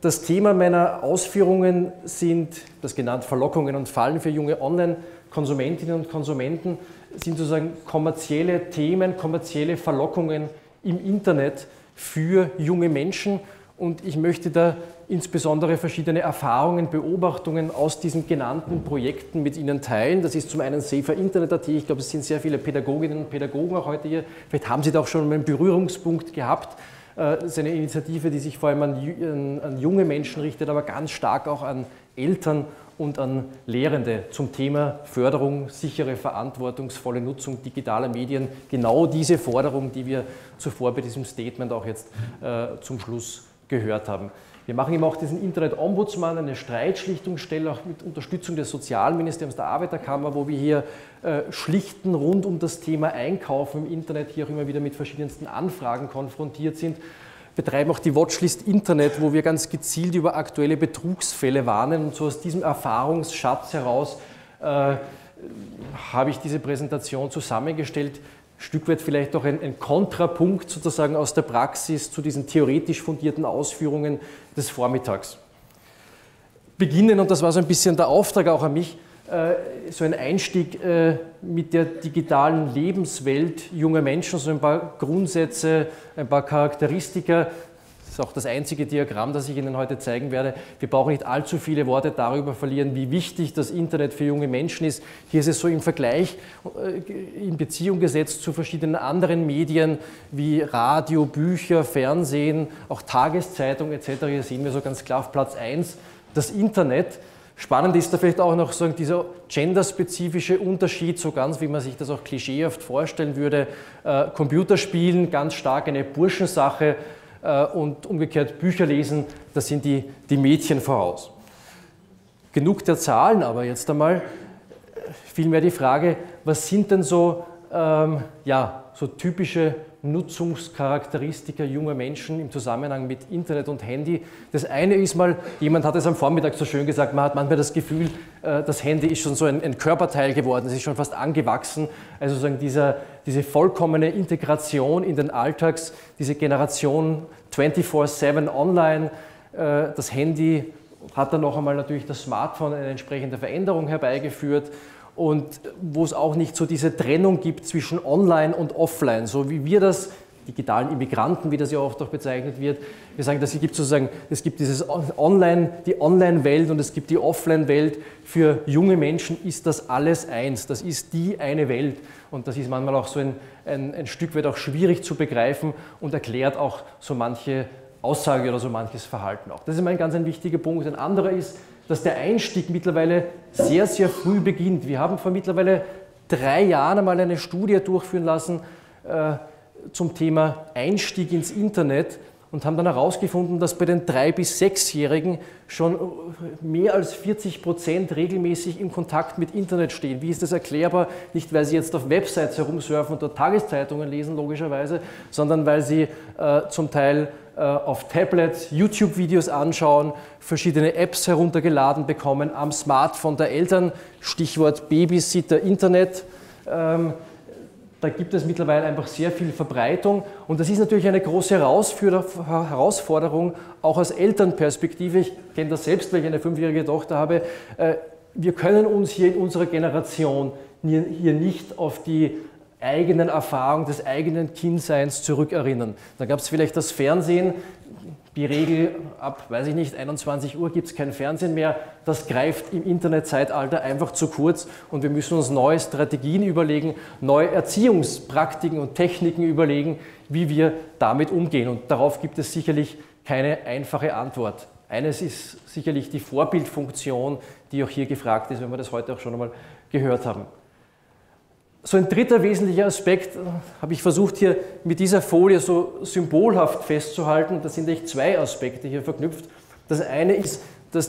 Das Thema meiner Ausführungen sind, das genannt Verlockungen und Fallen für junge Online-Konsumentinnen und Konsumenten, sind sozusagen kommerzielle Themen, kommerzielle Verlockungen im Internet für junge Menschen. Und ich möchte da insbesondere verschiedene Erfahrungen, Beobachtungen aus diesen genannten Projekten mit Ihnen teilen. Das ist zum einen Safer Internet.at. Ich glaube, es sind sehr viele Pädagoginnen und Pädagogen auch heute hier. Vielleicht haben Sie da auch schon einen Berührungspunkt gehabt. Das ist eine Initiative, die sich vor allem an junge Menschen richtet, aber ganz stark auch an Eltern und an Lehrende zum Thema Förderung, sichere, verantwortungsvolle Nutzung digitaler Medien. Genau diese Forderung, die wir zuvor bei diesem Statement auch jetzt zum Schluss gehört haben. Wir machen eben auch diesen Internet-Ombudsmann, eine Streitschlichtungsstelle, auch mit Unterstützung des Sozialministeriums, der Arbeiterkammer, wo wir hier schlichten rund um das Thema Einkaufen im Internet, hier auch immer wieder mit verschiedensten Anfragen konfrontiert sind. Wir betreiben auch die Watchlist Internet, wo wir ganz gezielt über aktuelle Betrugsfälle warnen. Und so aus diesem Erfahrungsschatz heraus habe ich diese Präsentation zusammengestellt. Ein Stück weit vielleicht auch ein Kontrapunkt sozusagen aus der Praxis zu diesen theoretisch fundierten Ausführungen des Vormittags. Beginnen, und das war so ein bisschen der Auftrag auch an mich, so ein Einstieg mit der digitalen Lebenswelt junger Menschen, so ein paar Grundsätze, ein paar Charakteristika. Das ist auch das einzige Diagramm, das ich Ihnen heute zeigen werde. Wir brauchen nicht allzu viele Worte darüber verlieren, wie wichtig das Internet für junge Menschen ist. Hier ist es so im Vergleich in Beziehung gesetzt zu verschiedenen anderen Medien wie Radio, Bücher, Fernsehen, auch Tageszeitung etc. Hier sehen wir so ganz klar auf Platz 1 das Internet. Spannend ist da vielleicht auch noch so dieser genderspezifische Unterschied, so ganz wie man sich das auch klischeehaft vorstellen würde. Computerspielen, ganz stark eine Burschensache, und umgekehrt Bücher lesen, das sind die Mädchen voraus. Genug der Zahlen, aber jetzt einmal vielmehr die Frage, was sind denn so typische Nutzungscharakteristika junger Menschen im Zusammenhang mit Internet und Handy. Das eine ist mal, jemand hat es am Vormittag so schön gesagt, man hat manchmal das Gefühl, das Handy ist schon so ein Körperteil geworden, es ist schon fast angewachsen. Also sozusagen diese vollkommene Integration in den Alltags, diese Generation 24/7 online, das Handy hat dann noch einmal natürlich das Smartphone eine entsprechende Veränderung herbeigeführt. Und wo es auch nicht so diese Trennung gibt zwischen Online und Offline, so wie wir das, digitalen Immigranten, wie das ja oft auch bezeichnet wird. Wir sagen, es gibt dieses Online, die Online-Welt und es gibt die Offline-Welt. Für junge Menschen ist das alles eins, das ist die eine Welt. Und das ist manchmal auch so ein Stück weit auch schwierig zu begreifen und erklärt auch so manche Aussage oder so manches Verhalten auch. Das ist ein ganz wichtiger Punkt. Ein anderer ist, dass der Einstieg mittlerweile sehr, sehr früh beginnt. Wir haben vor mittlerweile 3 Jahren einmal eine Studie durchführen lassen zum Thema Einstieg ins Internet und haben dann herausgefunden, dass bei den 3- bis 6-Jährigen schon mehr als 40% regelmäßig im Kontakt mit Internet stehen. Wie ist das erklärbar? Nicht, weil sie jetzt auf Websites herumsurfen und dort Tageszeitungen lesen, logischerweise, sondern weil sie zum Teil auf Tablets YouTube-Videos anschauen, verschiedene Apps heruntergeladen bekommen am Smartphone der Eltern, Stichwort Babysitter, Internet. Da gibt es mittlerweile einfach sehr viel Verbreitung und das ist natürlich eine große Herausforderung, auch aus Elternperspektive. Ich kenne das selbst, weil ich eine 5-jährige Tochter habe. Wir können uns hier in unserer Generation hier nicht auf die eigenen Erfahrungen des eigenen Kindseins zurückerinnern. Da gab es vielleicht das Fernsehen, die Regel ab, weiß ich nicht, 21 Uhr gibt es kein Fernsehen mehr. Das greift im Internetzeitalter einfach zu kurz und wir müssen uns neue Strategien überlegen, neue Erziehungspraktiken und Techniken überlegen, wie wir damit umgehen. Und darauf gibt es sicherlich keine einfache Antwort. Eines ist sicherlich die Vorbildfunktion, die auch hier gefragt ist, wenn wir das heute auch schon einmal gehört haben. So ein dritter wesentlicher Aspekt habe ich versucht hier mit dieser Folie so symbolhaft festzuhalten. Das sind echt 2 Aspekte hier verknüpft. Das eine ist, dass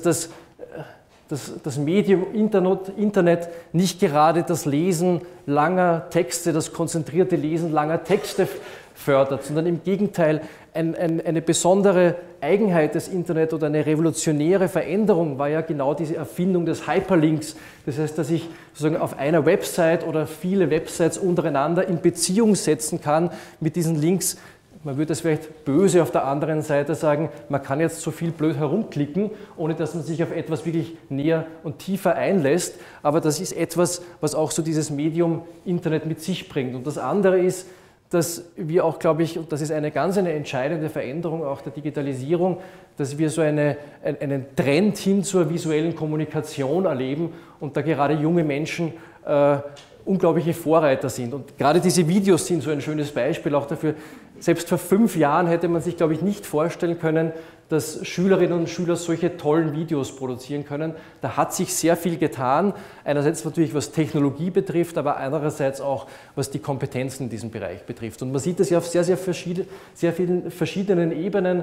das Medium Internet nicht gerade das Lesen langer Texte, das konzentrierte Lesen langer Texte fördert, sondern im Gegenteil eine besondere Eigenheit des Internet oder eine revolutionäre Veränderung war ja genau diese Erfindung des Hyperlinks. Das heißt, dass ich sozusagen auf einer Website oder viele Websites untereinander in Beziehung setzen kann mit diesen Links, man würde es vielleicht böse auf der anderen Seite sagen, man kann jetzt so viel blöd herumklicken, ohne dass man sich auf etwas wirklich näher und tiefer einlässt. Aber das ist etwas, was auch so dieses Medium Internet mit sich bringt. Und das andere ist, dass wir auch, glaube ich, und das ist eine ganz entscheidende Veränderung auch der Digitalisierung, dass wir so einen Trend hin zur visuellen Kommunikation erleben und da gerade junge Menschen unglaubliche Vorreiter sind. Und gerade diese Videos sind so ein schönes Beispiel auch dafür. Selbst vor 5 Jahren hätte man sich, glaube ich, nicht vorstellen können, dass Schülerinnen und Schüler solche tollen Videos produzieren können. Da hat sich sehr viel getan. Einerseits natürlich, was Technologie betrifft, aber andererseits auch, was die Kompetenzen in diesem Bereich betrifft. Und man sieht das ja auf sehr vielen verschiedenen Ebenen.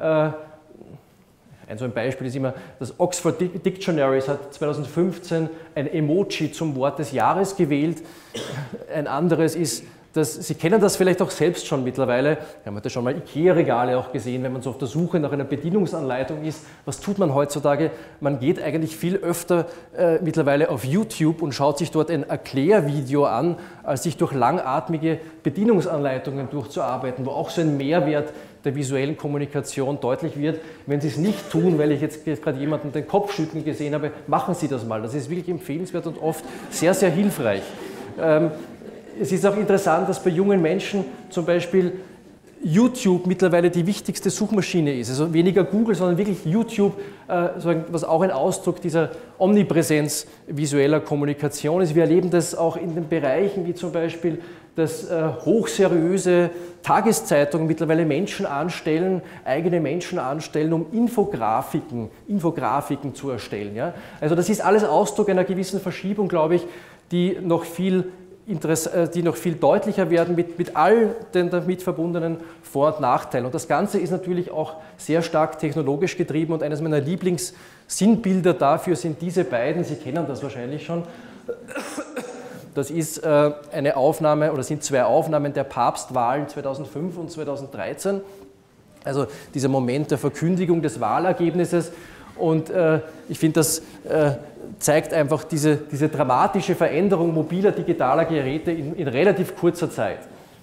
So ein Beispiel ist immer, das Oxford Dictionary hat 2015 ein Emoji zum Wort des Jahres gewählt. Ein anderes ist, Sie kennen das vielleicht auch selbst schon mittlerweile, wir haben heute schon mal IKEA-Regale auch gesehen, wenn man so auf der Suche nach einer Bedienungsanleitung ist. Was tut man heutzutage? Man geht eigentlich viel öfter mittlerweile auf YouTube und schaut sich dort ein Erklärvideo an, als sich durch langatmige Bedienungsanleitungen durchzuarbeiten, wo auch so ein Mehrwert der visuellen Kommunikation deutlich wird. Wenn Sie es nicht tun, weil ich jetzt gerade jemanden den Kopf schütteln gesehen habe, machen Sie das mal. Das ist wirklich empfehlenswert und oft sehr, sehr hilfreich. Es ist auch interessant, dass bei jungen Menschen zum Beispiel YouTube mittlerweile die wichtigste Suchmaschine ist. Also weniger Google, sondern wirklich YouTube, was auch ein Ausdruck dieser Omnipräsenz visueller Kommunikation ist. Wir erleben das auch in den Bereichen wie zum Beispiel, dass hochseriöse Tageszeitungen mittlerweile Menschen anstellen, eigene Menschen anstellen, um Infografiken zu erstellen. Ja? Also das ist alles Ausdruck einer gewissen Verschiebung, glaube ich, die noch viel deutlicher werden mit all den damit verbundenen Vor- und Nachteilen. Und das Ganze ist natürlich auch sehr stark technologisch getrieben und eines meiner Lieblingssinnbilder dafür sind diese beiden, Sie kennen das wahrscheinlich schon. Das ist eine Aufnahme oder sind 2 Aufnahmen der Papstwahlen 2005 und 2013. Also dieser Moment der Verkündigung des Wahlergebnisses. Und ich finde, das zeigt einfach diese dramatische Veränderung mobiler, digitaler Geräte in relativ kurzer Zeit.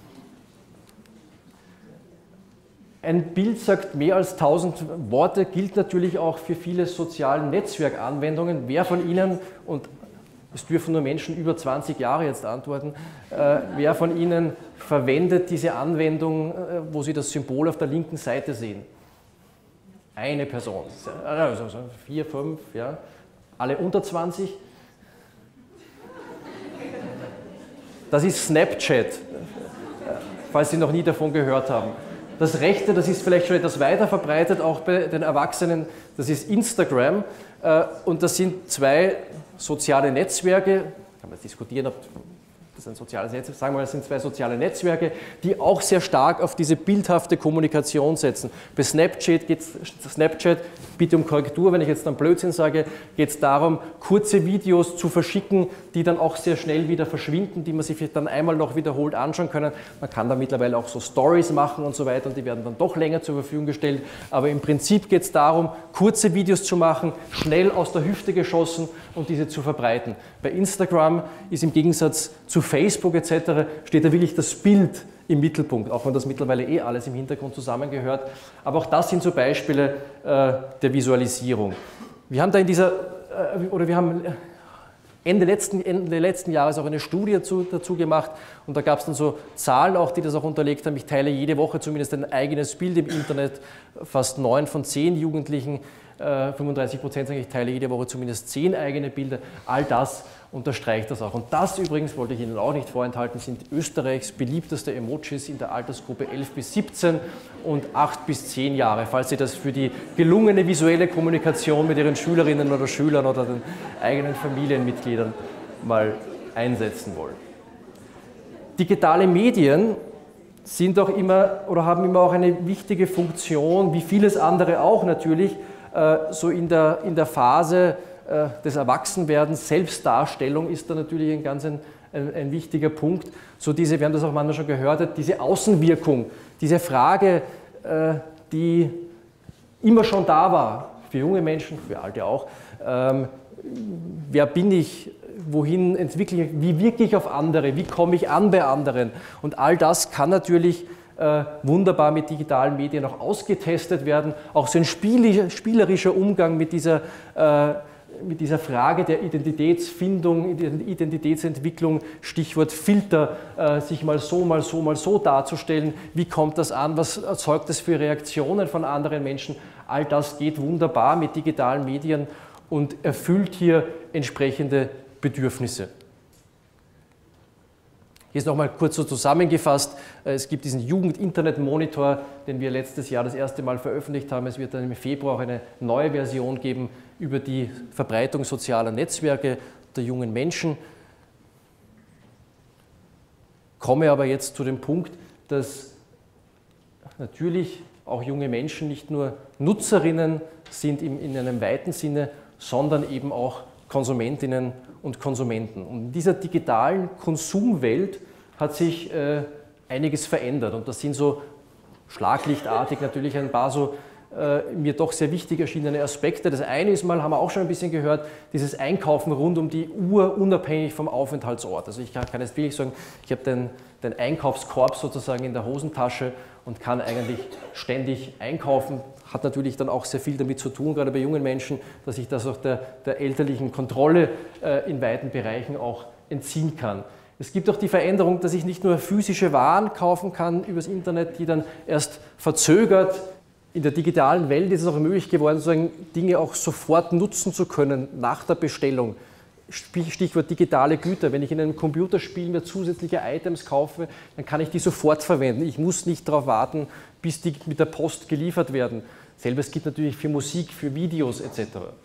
Ein Bild sagt mehr als 1000 Worte, gilt natürlich auch für viele soziale Netzwerkanwendungen. Wer von Ihnen, und es dürfen nur Menschen über 20 Jahre jetzt antworten, wer von Ihnen verwendet diese Anwendung, wo Sie das Symbol auf der linken Seite sehen? Eine Person, also 4, 5, ja. Alle unter 20? Das ist Snapchat, falls Sie noch nie davon gehört haben. Das rechte, das ist vielleicht schon etwas weiter verbreitet, auch bei den Erwachsenen, das ist Instagram. Und das sind 2 soziale Netzwerke, kann man diskutieren, ob das ein soziales Netzwerk, sagen wir mal, das sind 2 soziale Netzwerke, die auch sehr stark auf diese bildhafte Kommunikation setzen. Bei Snapchat, bitte um Korrektur, wenn ich jetzt dann Blödsinn sage, geht es darum, kurze Videos zu verschicken, die dann auch sehr schnell wieder verschwinden, die man sich dann einmal noch wiederholt anschauen können. Man kann da mittlerweile auch so Stories machen und so weiter und die werden dann doch länger zur Verfügung gestellt. Aber im Prinzip geht es darum, kurze Videos zu machen, schnell aus der Hüfte geschossen und diese zu verbreiten. Bei Instagram ist im Gegensatz zu Facebook etc. steht da wirklich das Bild im Mittelpunkt, auch wenn das mittlerweile alles im Hintergrund zusammengehört. Aber auch das sind so Beispiele der Visualisierung. Wir haben da Ende letzten Jahres auch eine Studie dazu gemacht und da gab es dann so Zahlen auch, die das auch unterlegt haben. Ich teile jede Woche zumindest ein eigenes Bild im Internet. Fast 9 von 10 Jugendlichen, 35% sagen, ich teile jede Woche zumindest 10 eigene Bilder. All das unterstreicht das auch. Und das übrigens, wollte ich Ihnen auch nicht vorenthalten, sind Österreichs beliebteste Emojis in der Altersgruppe 11 bis 17 und 8 bis 10 Jahre, falls Sie das für die gelungene visuelle Kommunikation mit Ihren Schülerinnen oder Schülern oder den eigenen Familienmitgliedern mal einsetzen wollen. Digitale Medien sind auch immer oder haben immer auch eine wichtige Funktion, wie vieles andere auch natürlich, so in der Phase des Erwachsenwerdens. Selbstdarstellung ist da natürlich ein wichtiger Punkt. So wir haben das auch manchmal schon gehört, diese Außenwirkung, diese Frage, die immer schon da war, für junge Menschen, für Alte auch, wer bin ich, wohin entwickle ich, wie wirke ich auf andere, wie komme ich an bei anderen und all das kann natürlich wunderbar mit digitalen Medien auch ausgetestet werden. Auch so ein spielerischer Umgang mit dieser Frage der Identitätsfindung, Identitätsentwicklung, Stichwort Filter, sich mal so darzustellen. Wie kommt das an? Was erzeugt das für Reaktionen von anderen Menschen? All das geht wunderbar mit digitalen Medien und erfüllt hier entsprechende Bedürfnisse. Hier ist nochmal kurz so zusammengefasst, es gibt diesen Jugend-Internet-Monitor, den wir letztes Jahr das erste Mal veröffentlicht haben. Es wird dann im Februar auch eine neue Version geben über die Verbreitung sozialer Netzwerke der jungen Menschen. Komme aber jetzt zu dem Punkt, dass natürlich auch junge Menschen nicht nur Nutzerinnen sind in einem weiten Sinne, sondern eben auch Konsumentinnen und Konsumenten. Und in dieser digitalen Konsumwelt hat sich einiges verändert und das sind so schlaglichtartig natürlich ein paar so mir doch sehr wichtig erschienene Aspekte. Das eine ist mal, haben wir auch schon ein bisschen gehört, dieses Einkaufen rund um die Uhr, unabhängig vom Aufenthaltsort. Also ich kann jetzt wirklich sagen, ich habe den Einkaufskorb sozusagen in der Hosentasche und kann eigentlich ständig einkaufen. Hat natürlich dann auch sehr viel damit zu tun, gerade bei jungen Menschen, dass ich das auch der elterlichen Kontrolle in weiten Bereichen auch entziehen kann. Es gibt auch die Veränderung, dass ich nicht nur physische Waren kaufen kann übers Internet, die dann erst verzögert. In der digitalen Welt ist es auch möglich geworden, sozusagen Dinge auch sofort nutzen zu können nach der Bestellung. Stichwort digitale Güter. Wenn ich in einem Computerspiel mir zusätzliche Items kaufe, dann kann ich die sofort verwenden. Ich muss nicht darauf warten, bis die mit der Post geliefert werden. Selbes gilt natürlich für Musik, für Videos etc.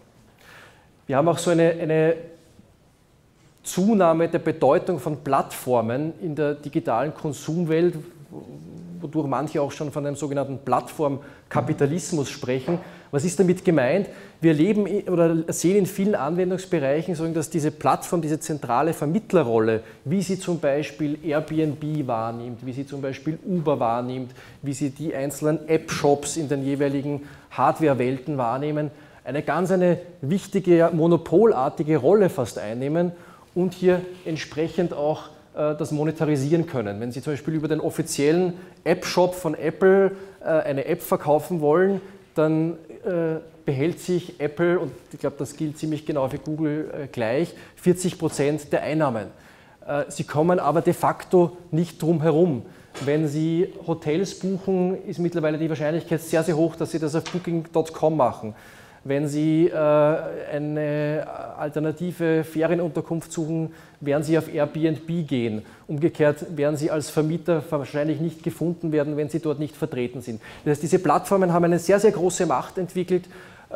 Wir haben auch so eine Zunahme der Bedeutung von Plattformen in der digitalen Konsumwelt, wodurch manche auch schon von einem sogenannten Plattformkapitalismus sprechen. Was ist damit gemeint? Wir erleben oder sehen in vielen Anwendungsbereichen, dass diese Plattform, diese zentrale Vermittlerrolle, wie sie zum Beispiel Airbnb wahrnimmt, wie sie zum Beispiel Uber wahrnimmt, wie sie die einzelnen App-Shops in den jeweiligen Hardware-Welten wahrnehmen, eine wichtige, monopolartige Rolle fast einnehmen und hier entsprechend auch das monetarisieren können. Wenn Sie zum Beispiel über den offiziellen App-Shop von Apple eine App verkaufen wollen, dann behält sich Apple, und ich glaube, das gilt ziemlich genau für Google gleich, 40% der Einnahmen. Sie kommen aber de facto nicht drum herum. Wenn Sie Hotels buchen, ist mittlerweile die Wahrscheinlichkeit sehr, sehr hoch, dass Sie das auf Booking.com machen. Wenn Sie eine alternative Ferienunterkunft suchen, werden Sie auf Airbnb gehen. Umgekehrt werden Sie als Vermieter wahrscheinlich nicht gefunden werden, wenn Sie dort nicht vertreten sind. Das heißt, diese Plattformen haben eine sehr, sehr große Macht entwickelt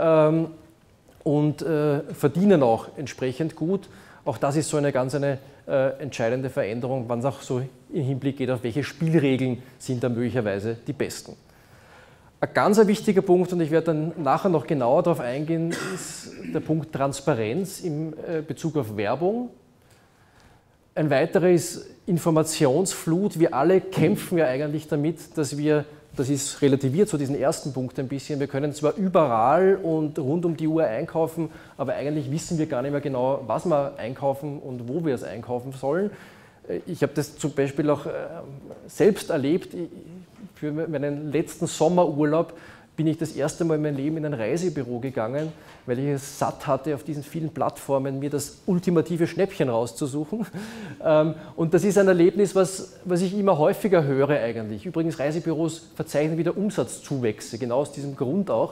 und verdienen auch entsprechend gut. Auch das ist so eine ganz entscheidende Veränderung, wann es auch so im Hinblick geht, auf welche Spielregeln sind da möglicherweise die besten. Ein ganz wichtiger Punkt, und ich werde dann nachher noch genauer darauf eingehen, ist der Punkt Transparenz in Bezug auf Werbung. Ein weiterer ist Informationsflut. Wir alle kämpfen ja eigentlich damit, dass wir, das ist relativiert zu diesem ersten Punkt ein bisschen, wir können zwar überall und rund um die Uhr einkaufen, aber eigentlich wissen wir gar nicht mehr genau, was wir einkaufen und wo wir es einkaufen sollen. Ich habe das zum Beispiel auch selbst erlebt. Für meinen letzten Sommerurlaub bin ich das erste Mal in meinem Leben in ein Reisebüro gegangen, weil ich es satt hatte, auf diesen vielen Plattformen mir das ultimative Schnäppchen rauszusuchen. Und das ist ein Erlebnis, was ich immer häufiger höre eigentlich. Übrigens, Reisebüros verzeichnen wieder Umsatzzuwächse, genau aus diesem Grund auch.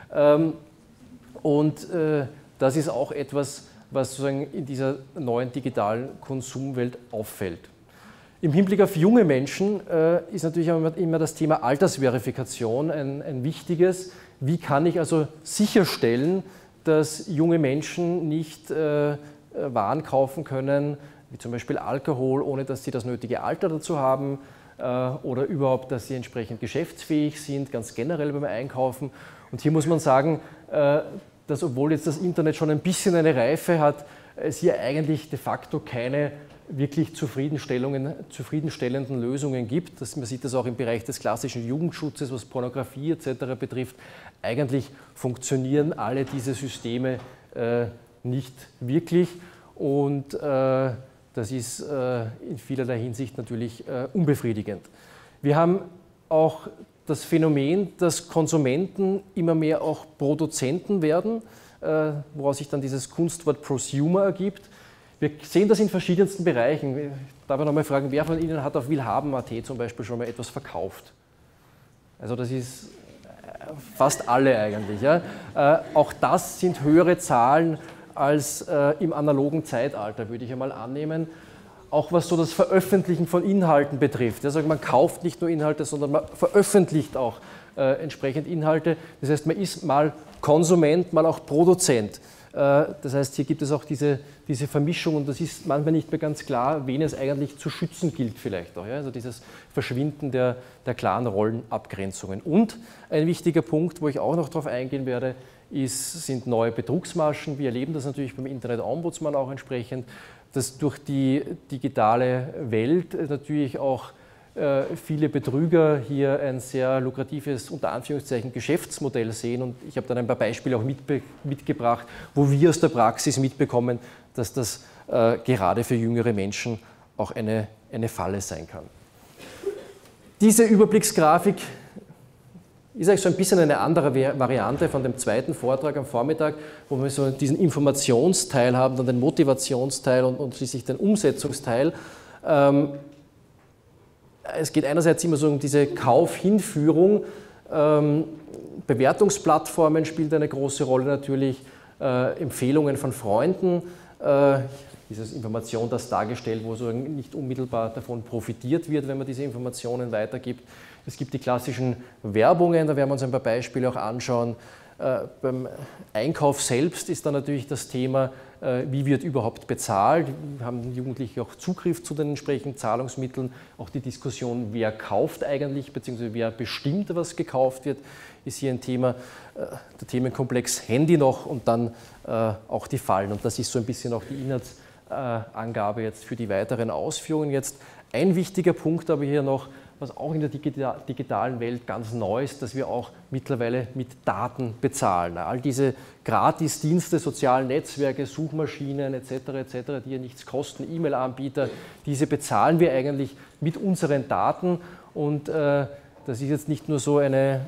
Und das ist auch etwas, was sozusagen in dieser neuen digitalen Konsumwelt auffällt. Im Hinblick auf junge Menschen ist natürlich immer das Thema Altersverifikation ein wichtiges. Wie kann ich also sicherstellen, dass junge Menschen nicht Waren kaufen können, wie zum Beispiel Alkohol, ohne dass sie das nötige Alter dazu haben oder überhaupt, dass sie entsprechend geschäftsfähig sind, ganz generell beim Einkaufen. Und hier muss man sagen, dass obwohl jetzt das Internet schon ein bisschen eine Reife hat, es hier eigentlich de facto keine wirklich zufriedenstellenden Lösungen gibt. Man sieht das auch im Bereich des klassischen Jugendschutzes, was Pornografie etc. betrifft. Eigentlich funktionieren alle diese Systeme nicht wirklich und das ist in vielerlei Hinsicht natürlich unbefriedigend. Wir haben auch das Phänomen, dass Konsumenten immer mehr auch Produzenten werden, woraus sich dann dieses Kunstwort Prosumer ergibt. Wir sehen das in verschiedensten Bereichen. Ich darf ich nochmal fragen, wer von Ihnen hat auf willhaben.at zum Beispiel schon mal etwas verkauft? Also das ist fast alle eigentlich. Ja? Auch das sind höhere Zahlen als im analogen Zeitalter, würde ich einmal annehmen. Auch was so das Veröffentlichen von Inhalten betrifft. Also man kauft nicht nur Inhalte, sondern man veröffentlicht auch entsprechend Inhalte. Das heißt, man ist mal Konsument, mal auch Produzent. Das heißt, hier gibt es auch diese Vermischung und das ist manchmal nicht mehr ganz klar, wen es eigentlich zu schützen gilt vielleicht auch. Ja? Also dieses Verschwinden der klaren Rollenabgrenzungen. Und ein wichtiger Punkt, wo ich auch noch darauf eingehen werde, sind neue Betrugsmaschen. Wir erleben das natürlich beim Internet-Ombudsmann auch entsprechend, dass durch die digitale Welt natürlich auch viele Betrüger hier ein sehr lukratives, unter Anführungszeichen, Geschäftsmodell sehen. Und ich habe dann ein paar Beispiele auch mitgebracht, wo wir aus der Praxis mitbekommen, dass das gerade für jüngere Menschen auch eine Falle sein kann. Diese Überblicksgrafik ist eigentlich so ein bisschen eine andere Variante von dem zweiten Vortrag am Vormittag, wo wir so diesen Informationsteil haben, dann den Motivationsteil und schließlich den Umsetzungsteil. Es geht einerseits immer so um diese Kaufhinführung. Bewertungsplattformen spielen eine große Rolle natürlich, Empfehlungen von Freunden, diese Information, das dargestellt, wo so nicht unmittelbar davon profitiert wird, wenn man diese Informationen weitergibt. Es gibt die klassischen Werbungen, da werden wir uns ein paar Beispiele auch anschauen. Beim Einkauf selbst ist dann natürlich das Thema, wie wird überhaupt bezahlt. Haben Jugendliche auch Zugriff zu den entsprechenden Zahlungsmitteln. Auch die Diskussion, wer kauft eigentlich, beziehungsweise wer bestimmt, was gekauft wird, ist hier ein Thema. Der Themenkomplex Handy noch und dann auch die Fallen. Und das ist so ein bisschen auch die Inhaltsangabe jetzt für die weiteren Ausführungen. Jetzt ein wichtiger Punkt aber hier noch, was auch in der digitalen Welt ganz neu ist, dass wir auch mittlerweile mit Daten bezahlen. All diese Gratisdienste, sozialen Netzwerke, Suchmaschinen etc., die ja nichts kosten, E-Mail-Anbieter, diese bezahlen wir eigentlich mit unseren Daten und das ist jetzt nicht nur so eine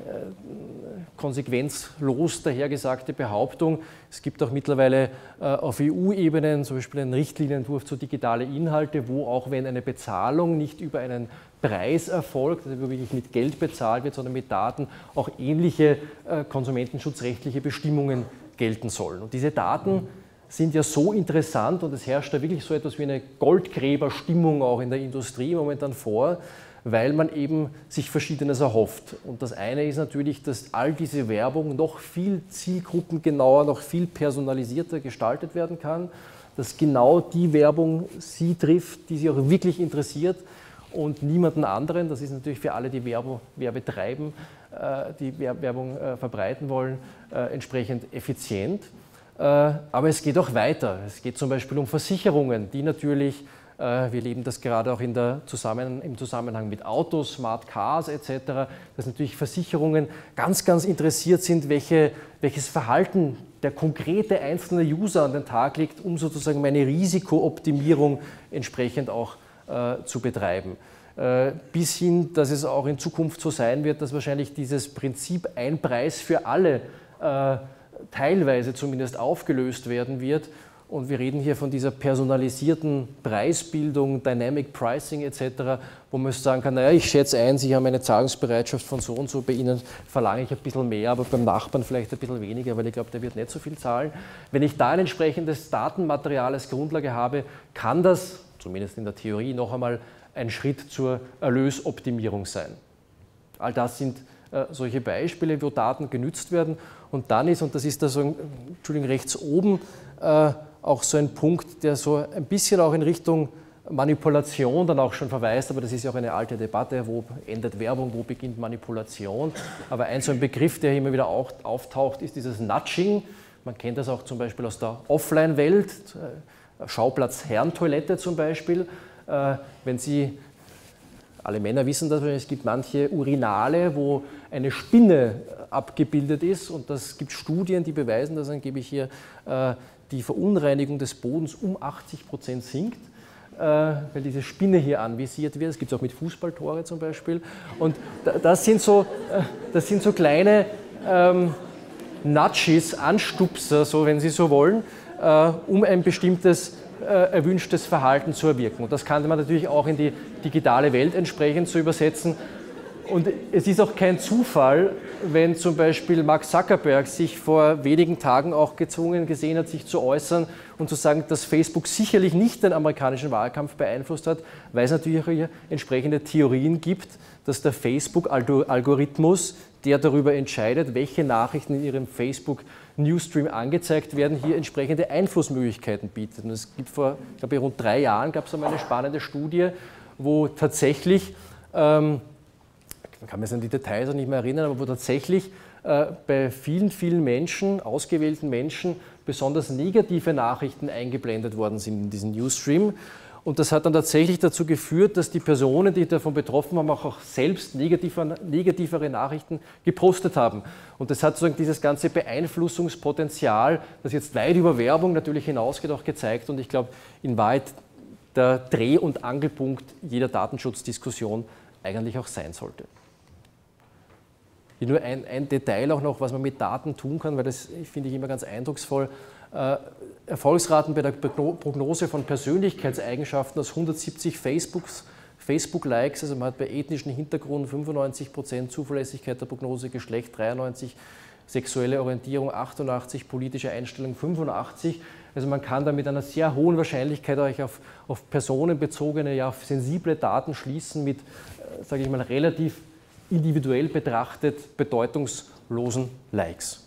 konsequenzlos dahergesagte Behauptung. Es gibt auch mittlerweile auf EU-Ebene zum Beispiel einen Richtlinienentwurf zu digitale Inhalte, wo auch wenn eine Bezahlung nicht über einen Preis erfolgt, also wirklich mit Geld bezahlt wird, sondern mit Daten, auch ähnliche konsumentenschutzrechtliche Bestimmungen gelten sollen. Und diese Daten sind ja so interessant und es herrscht da wirklich so etwas wie eine Goldgräberstimmung auch in der Industrie momentan vor, weil man eben sich Verschiedenes erhofft. Und das eine ist natürlich, dass all diese Werbung noch viel zielgruppengenauer, noch viel personalisierter gestaltet werden kann, dass genau die Werbung Sie trifft, die Sie auch wirklich interessiert und niemanden anderen. Das ist natürlich für alle, die Werbetreiben, die Werbung verbreiten wollen, entsprechend effizient. Aber es geht auch weiter. Es geht zum Beispiel um Versicherungen, die natürlich, wir erleben das gerade auch im Zusammenhang mit Autos, Smart Cars etc., dass natürlich Versicherungen ganz, ganz interessiert sind, welches Verhalten der konkrete einzelne User an den Tag legt, um sozusagen meine Risikooptimierung entsprechend auch zu betreiben. Bis hin, dass es auch in Zukunft so sein wird, dass wahrscheinlich dieses Prinzip ein Preis für alle teilweise zumindest aufgelöst werden wird. Und wir reden hier von dieser personalisierten Preisbildung, Dynamic Pricing etc., wo man sagen kann, naja, ich schätze ein, Sie haben eine Zahlungsbereitschaft von so und so, bei Ihnen verlange ich ein bisschen mehr, aber beim Nachbarn vielleicht ein bisschen weniger, weil ich glaube, der wird nicht so viel zahlen. Wenn ich da ein entsprechendes Datenmaterial als Grundlage habe, kann das, zumindest in der Theorie, noch einmal ein Schritt zur Erlösoptimierung sein. All das sind solche Beispiele, wo Daten genützt werden. Und dann ist, und das ist da so, Entschuldigung, rechts oben, auch so ein Punkt, der so ein bisschen auch in Richtung Manipulation dann auch schon verweist, aber das ist ja auch eine alte Debatte, wo endet Werbung, wo beginnt Manipulation. Aber so ein Begriff, der immer wieder auch auftaucht, ist dieses Nudging. Man kennt das auch zum Beispiel aus der Offline-Welt, Schauplatz Herrentoilette zum Beispiel. Wenn Sie, alle Männer wissen das, es gibt manche Urinale, wo eine Spinne abgebildet ist und das gibt Studien, die beweisen, dass angeblich hier die Verunreinigung des Bodens um 80% sinkt. weil diese Spinne hier anvisiert wird. Das gibt es auch mit Fußballtore zum Beispiel. Und das sind so kleine Nudges, Anstupser, so wenn Sie so wollen, um ein bestimmtes erwünschtes Verhalten zu erwirken. Und das kann man natürlich auch in die digitale Welt entsprechend zu übersetzen. Und es ist auch kein Zufall, wenn zum Beispiel Mark Zuckerberg sich vor wenigen Tagen auch gezwungen gesehen hat, sich zu äußern und zu sagen, dass Facebook sicherlich nicht den amerikanischen Wahlkampf beeinflusst hat, weil es natürlich auch hier entsprechende Theorien gibt, dass der Facebook-Algorithmus, der darüber entscheidet, welche Nachrichten in Ihrem Facebook-Newsstream angezeigt werden, hier entsprechende Einflussmöglichkeiten bietet. Und es gibt vor, ich glaube, rund 3 Jahren gab es einmal eine spannende Studie, wo tatsächlich man kann mich an die Details auch nicht mehr erinnern, aber wo tatsächlich bei vielen Menschen, ausgewählten Menschen, besonders negative Nachrichten eingeblendet worden sind in diesen Newsstream. Und das hat dann tatsächlich dazu geführt, dass die Personen, die davon betroffen waren, auch selbst negativere Nachrichten gepostet haben. Und das hat sozusagen dieses ganze Beeinflussungspotenzial, das jetzt weit über Werbung natürlich hinausgeht, auch gezeigt. Und ich glaube, in Wahrheit der Dreh- und Angelpunkt jeder Datenschutzdiskussion eigentlich auch sein sollte. Hier nur ein Detail auch noch, was man mit Daten tun kann, weil das finde ich immer ganz eindrucksvoll. Erfolgsraten bei der Prognose von Persönlichkeitseigenschaften aus 170 Facebook-Likes, also man hat bei ethnischen Hintergrund 95% Zuverlässigkeit der Prognose, Geschlecht 93%, sexuelle Orientierung 88%, politische Einstellung 85%. Also man kann da mit einer sehr hohen Wahrscheinlichkeit euch auf personenbezogene, ja, auf sensible Daten schließen mit, sage ich mal, relativ individuell betrachtet bedeutungslosen Likes.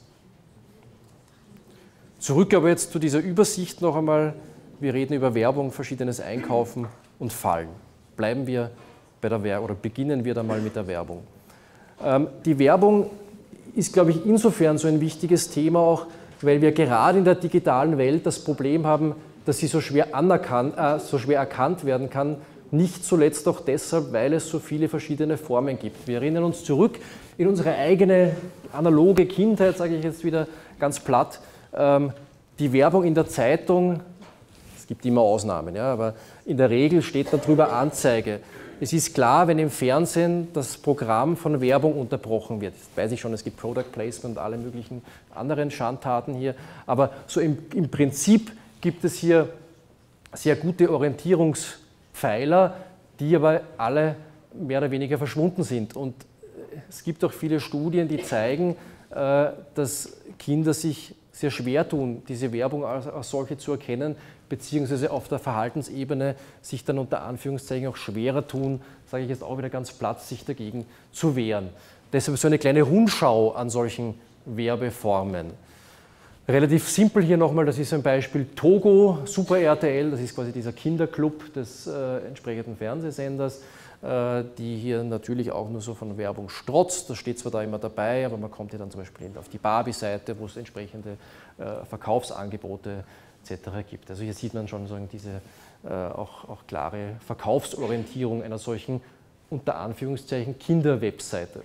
Zurück aber jetzt zu dieser Übersicht noch einmal. Wir reden über Werbung, verschiedenes Einkaufen und Fallen. Bleiben wir bei der Werbung oder beginnen wir da mal mit der Werbung. Die Werbung ist, glaube ich, insofern so ein wichtiges Thema auch, weil wir gerade in der digitalen Welt das Problem haben, dass sie so schwer erkannt werden kann, nicht zuletzt auch deshalb, weil es so viele verschiedene Formen gibt. Wir erinnern uns zurück in unsere eigene analoge Kindheit, sage ich jetzt wieder ganz platt, die Werbung in der Zeitung, es gibt immer Ausnahmen, ja, aber in der Regel steht da drüber Anzeige. Es ist klar, wenn im Fernsehen das Programm von Werbung unterbrochen wird, das weiß ich schon, es gibt Product Placement und alle möglichen anderen Schandtaten hier, aber so im Prinzip gibt es hier sehr gute Orientierungspfeiler, die aber alle mehr oder weniger verschwunden sind. Und es gibt auch viele Studien, die zeigen, dass Kinder sich sehr schwer tun, diese Werbung als solche zu erkennen, beziehungsweise auf der Verhaltensebene sich dann unter Anführungszeichen auch schwerer tun, sage ich jetzt auch wieder ganz platt, sich dagegen zu wehren. Deshalb so eine kleine Rundschau an solchen Werbeformen. Relativ simpel hier nochmal, das ist ein Beispiel Togo, Super RTL, das ist quasi dieser Kinderclub des entsprechenden Fernsehsenders, die hier natürlich auch nur so von Werbung strotzt. Das steht zwar da immer dabei, aber man kommt hier dann zum Beispiel auf die Barbie-Seite, wo es entsprechende Verkaufsangebote etc. gibt. Also hier sieht man schon diese auch klare Verkaufsorientierung einer solchen, unter Anführungszeichen, Kinderwebseite.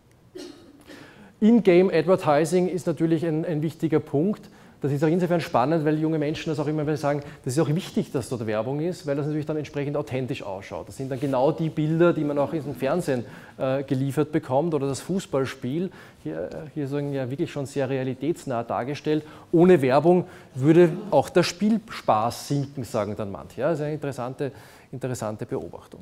In-Game Advertising ist natürlich ein wichtiger Punkt. Das ist auch insofern spannend, weil junge Menschen das auch immer wieder sagen, das ist auch wichtig, dass dort Werbung ist, weil das natürlich dann entsprechend authentisch ausschaut. Das sind dann genau die Bilder, die man auch im Fernsehen geliefert bekommt oder das Fußballspiel. Hier sagen ja wirklich schon sehr realitätsnah dargestellt. Ohne Werbung würde auch der Spielspaß sinken, sagen dann manche. Ja, das ist eine interessante Beobachtung.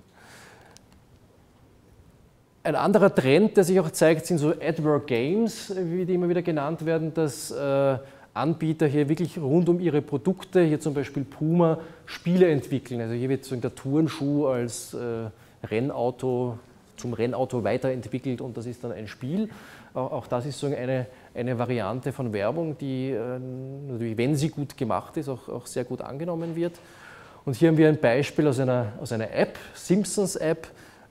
Ein anderer Trend, der sich auch zeigt, sind so Adword Games, wie die immer wieder genannt werden, dass Anbieter hier wirklich rund um ihre Produkte, hier zum Beispiel Puma, Spiele entwickeln. Also hier wird so der Turnschuh als Rennauto zum Rennauto weiterentwickelt und das ist dann ein Spiel. Auch das ist so eine Variante von Werbung, die natürlich, wenn sie gut gemacht ist, auch sehr gut angenommen wird. Und hier haben wir ein Beispiel aus einer App, Simpsons App,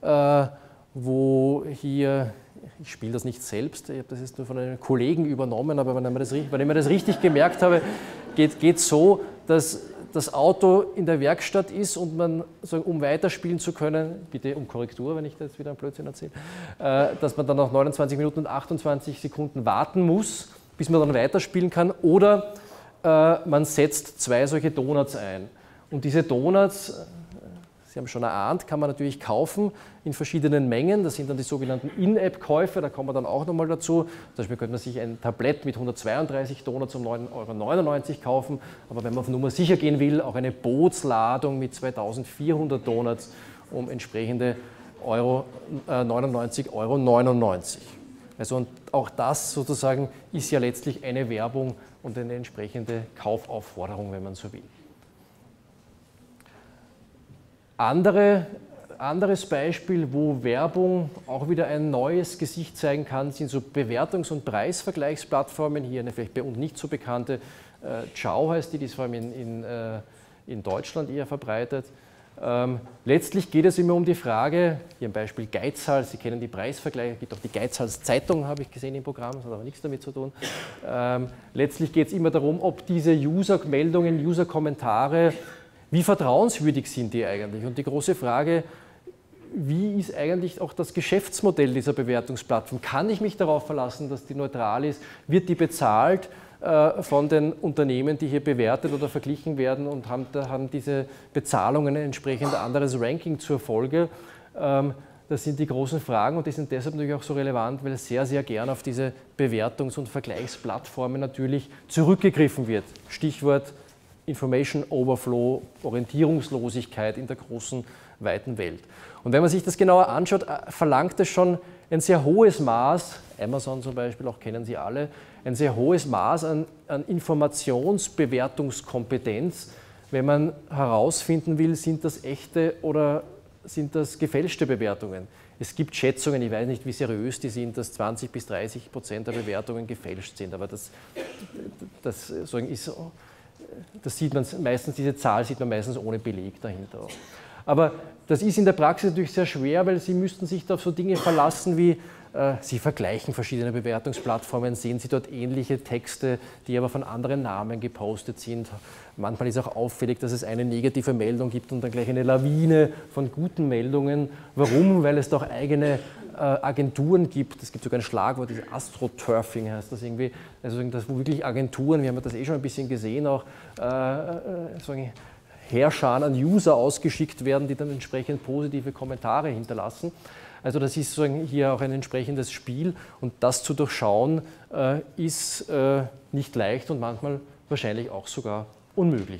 wo hier, ich spiele das nicht selbst, ich habe das jetzt nur von einem Kollegen übernommen, aber wenn ich mir das richtig gemerkt habe, geht es so, dass das Auto in der Werkstatt ist und man, um weiterspielen zu können, bitte um Korrektur, wenn ich da jetzt wieder einen Blödsinn erzähle, dass man dann noch 29 Minuten und 28 Sekunden warten muss, bis man dann weiterspielen kann, oder man setzt 2 solche Donuts ein. Und diese Donuts Sie haben schon erahnt, kann man natürlich kaufen in verschiedenen Mengen. Das sind dann die sogenannten In-App-Käufe, da kommen wir dann auch nochmal dazu. Zum Beispiel könnte man sich ein Tablett mit 132 Donuts um 9,99 € kaufen, aber wenn man auf Nummer sicher gehen will, auch eine Bootsladung mit 2400 Donuts um entsprechende 99,99 €. Also und auch das sozusagen ist ja letztlich eine Werbung und eine entsprechende Kaufaufforderung, wenn man so will. Anderes Beispiel, wo Werbung auch wieder ein neues Gesicht zeigen kann, sind so Bewertungs- und Preisvergleichsplattformen. Hier eine vielleicht bei uns nicht so bekannte Ciao heißt die ist vor allem in Deutschland eher verbreitet. Letztlich geht es immer um die Frage, hier ein Beispiel Geizhals, Sie kennen die Preisvergleiche, es gibt auch die Geizhals-Zeitung, habe ich gesehen im Programm, das hat aber nichts damit zu tun. Letztlich geht es immer darum, ob diese User-Meldungen, User-Kommentare, wie vertrauenswürdig sind die eigentlich? Und die große Frage, wie ist eigentlich auch das Geschäftsmodell dieser Bewertungsplattform? Kann ich mich darauf verlassen, dass die neutral ist? Wird die bezahlt von den Unternehmen, die hier bewertet oder verglichen werden und haben diese Bezahlungen ein entsprechend anderes Ranking zur Folge? Das sind die großen Fragen und die sind deshalb natürlich auch so relevant, weil sehr, sehr gern auf diese Bewertungs- und Vergleichsplattformen natürlich zurückgegriffen wird. Stichwort Information Overflow, Orientierungslosigkeit in der großen, weiten Welt. Und wenn man sich das genauer anschaut, verlangt es schon ein sehr hohes Maß, Amazon zum Beispiel, auch kennen Sie alle, ein sehr hohes Maß an Informationsbewertungskompetenz, wenn man herausfinden will, sind das echte oder sind das gefälschte Bewertungen. Es gibt Schätzungen, ich weiß nicht, wie seriös die sind, dass 20-30% der Bewertungen gefälscht sind, aber das sieht man meistens, diese Zahl sieht man meistens ohne Beleg dahinter auch. Aber das ist in der Praxis natürlich sehr schwer, weil Sie müssten sich da auf so Dinge verlassen wie, Sie vergleichen verschiedene Bewertungsplattformen, sehen Sie dort ähnliche Texte, die aber von anderen Namen gepostet sind. Manchmal ist auch auffällig, dass es eine negative Meldung gibt und dann gleich eine Lawine von guten Meldungen. Warum? Weil es doch eigene Agenturen gibt. Es gibt sogar ein Schlagwort, das Astroturfing heißt das irgendwie. Also das, wo wirklich Agenturen, wir haben das schon ein bisschen gesehen, auch Heerscharen an User ausgeschickt werden, die dann entsprechend positive Kommentare hinterlassen. Also das ist hier auch ein entsprechendes Spiel und das zu durchschauen ist nicht leicht und manchmal wahrscheinlich auch sogar unmöglich.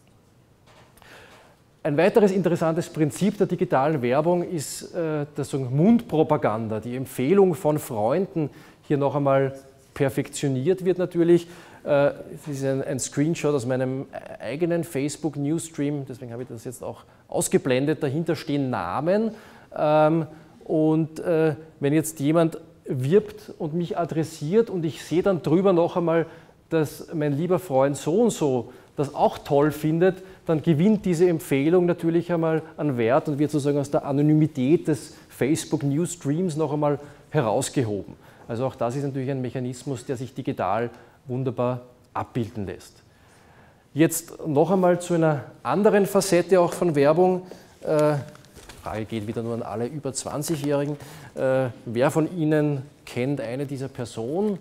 Ein weiteres interessantes Prinzip der digitalen Werbung ist das Mundpropaganda, die Empfehlung von Freunden hier noch einmal perfektioniert wird natürlich. Das ist ein Screenshot aus meinem eigenen Facebook-Newsstream, deswegen habe ich das jetzt auch ausgeblendet. Dahinter stehen Namen und wenn jetzt jemand wirbt und mich adressiert und ich sehe dann drüber noch einmal, dass mein lieber Freund so und so das auch toll findet, dann gewinnt diese Empfehlung natürlich einmal an Wert und wird sozusagen aus der Anonymität des Facebook-Newsstreams noch einmal herausgehoben. Also auch das ist natürlich ein Mechanismus, der sich digital wunderbar abbilden lässt. Jetzt noch einmal zu einer anderen Facette auch von Werbung. Die Frage geht wieder nur an alle über 20-Jährigen. Wer von Ihnen kennt eine dieser Personen?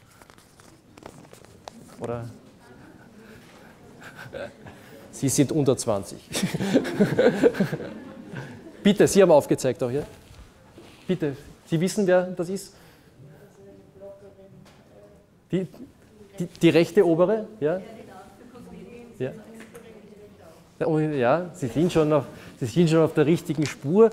Oder? Sie sind unter 20. Bitte, Sie haben aufgezeigt auch hier. Bitte, Sie wissen, wer das ist? Die rechte obere? Ja? Ja. Ja, Sie sind schon auf der richtigen Spur.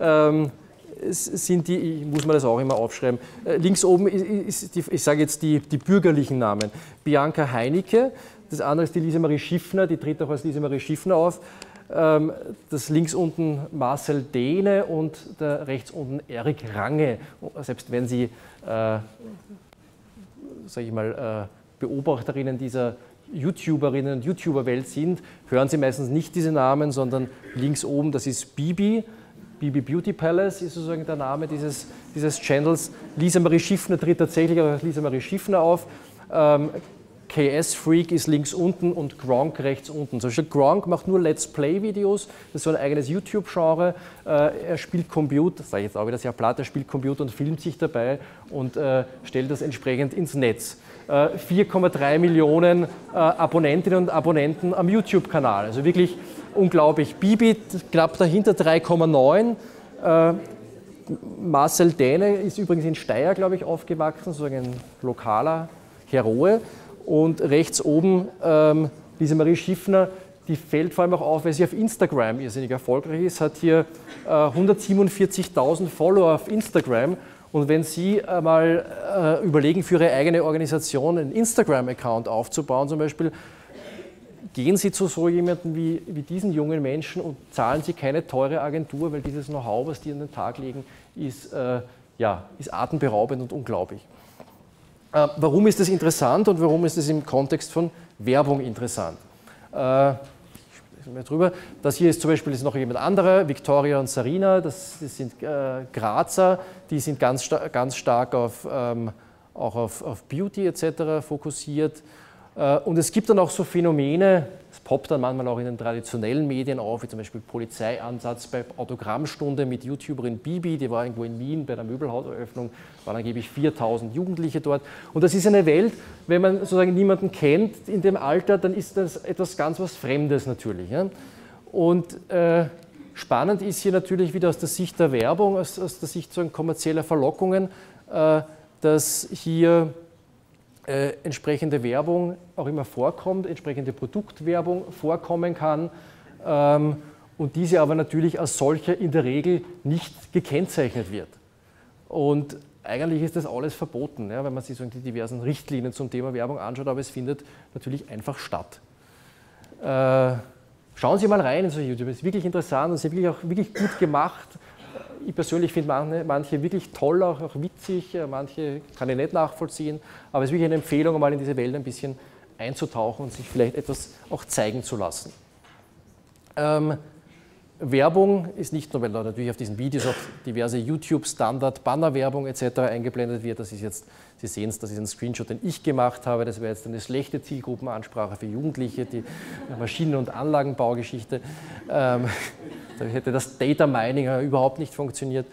Sind die, muss man das auch immer aufschreiben. Links oben ist ich sage jetzt die bürgerlichen Namen. Bianca Heinicke, das andere ist die Lise Marie Schiffner, die tritt auch als Lise Marie Schiffner auf. Das links unten Marcel Dehne und der rechts unten Erik Range. Selbst wenn Sie, sage ich mal, Beobachterinnen dieser YouTuberinnen und YouTuber-Welt sind, hören Sie meistens nicht diese Namen, sondern links oben, das ist Bibi Beauty Palace ist sozusagen der Name dieses Channels. Lisa Marie Schiffner tritt tatsächlich auch als Lisa Marie Schiffner auf. KS Freak ist links unten und Gronk rechts unten. Zum Beispiel Gronk macht nur Let's Play-Videos, das ist so ein eigenes YouTube-Genre. Er spielt Computer, das sage ich jetzt auch wieder sehr platt, er spielt Computer und filmt sich dabei und stellt das entsprechend ins Netz. 4,3 Millionen Abonnentinnen und Abonnenten am YouTube-Kanal. Also wirklich unglaublich. Bibi knapp dahinter 3,9. Marcel Däne ist übrigens in Steyr, glaube ich, aufgewachsen, sozusagen ein lokaler Heroe. Und rechts oben Lisa Marie Schiffner, die fällt vor allem auch auf, weil sie auf Instagram irrsinnig erfolgreich ist, hat hier 147.000 Follower auf Instagram. Und wenn Sie mal überlegen, für Ihre eigene Organisation einen Instagram-Account aufzubauen zum Beispiel, gehen Sie zu so jemandem wie diesen jungen Menschen und zahlen Sie keine teure Agentur, weil dieses Know-how, was die an den Tag legen, ist atemberaubend und unglaublich. Warum ist das interessant und warum ist es im Kontext von Werbung interessant? Drüber. Das hier ist zum Beispiel noch jemand anderer, Victoria und Sarina, das sind Grazer, die sind ganz stark auch auf Beauty etc. fokussiert. Und es gibt dann auch so Phänomene, es poppt dann manchmal auch in den traditionellen Medien auf, wie zum Beispiel Polizeieinsatz bei Autogrammstunde mit YouTuberin Bibi, die war irgendwo in Wien bei der Möbelhauseröffnung, waren angeblich 4.000 Jugendliche dort. Und das ist eine Welt, wenn man sozusagen niemanden kennt in dem Alter, dann ist das etwas ganz was Fremdes natürlich. Ja? Und spannend ist hier natürlich wieder aus der Sicht der Werbung, aus der Sicht so kommerzieller Verlockungen, dass hier entsprechende Werbung auch immer vorkommt, entsprechende Produktwerbung vorkommen kann und diese aber natürlich als solche in der Regel nicht gekennzeichnet wird. Und eigentlich ist das alles verboten, ja, wenn man sich so die diversen Richtlinien zum Thema Werbung anschaut, aber es findet natürlich einfach statt. Schauen Sie mal rein in so YouTube, es ist wirklich interessant und es ist wirklich gut gemacht. Ich persönlich finde manche wirklich toll, auch witzig, manche kann ich nicht nachvollziehen, aber es ist wirklich eine Empfehlung, mal in diese Welt ein bisschen einzutauchen und sich vielleicht etwas auch zeigen zu lassen. Werbung ist nicht nur, weil da natürlich auf diesen Videos auch diverse YouTube-Standard-Banner-Werbung etc. eingeblendet wird. Das ist jetzt, Sie sehen es, das ist ein Screenshot, den ich gemacht habe. Das wäre jetzt eine schlechte Zielgruppenansprache für Jugendliche, die Maschinen- und Anlagenbaugeschichte. Da hätte das Data Mining überhaupt nicht funktioniert.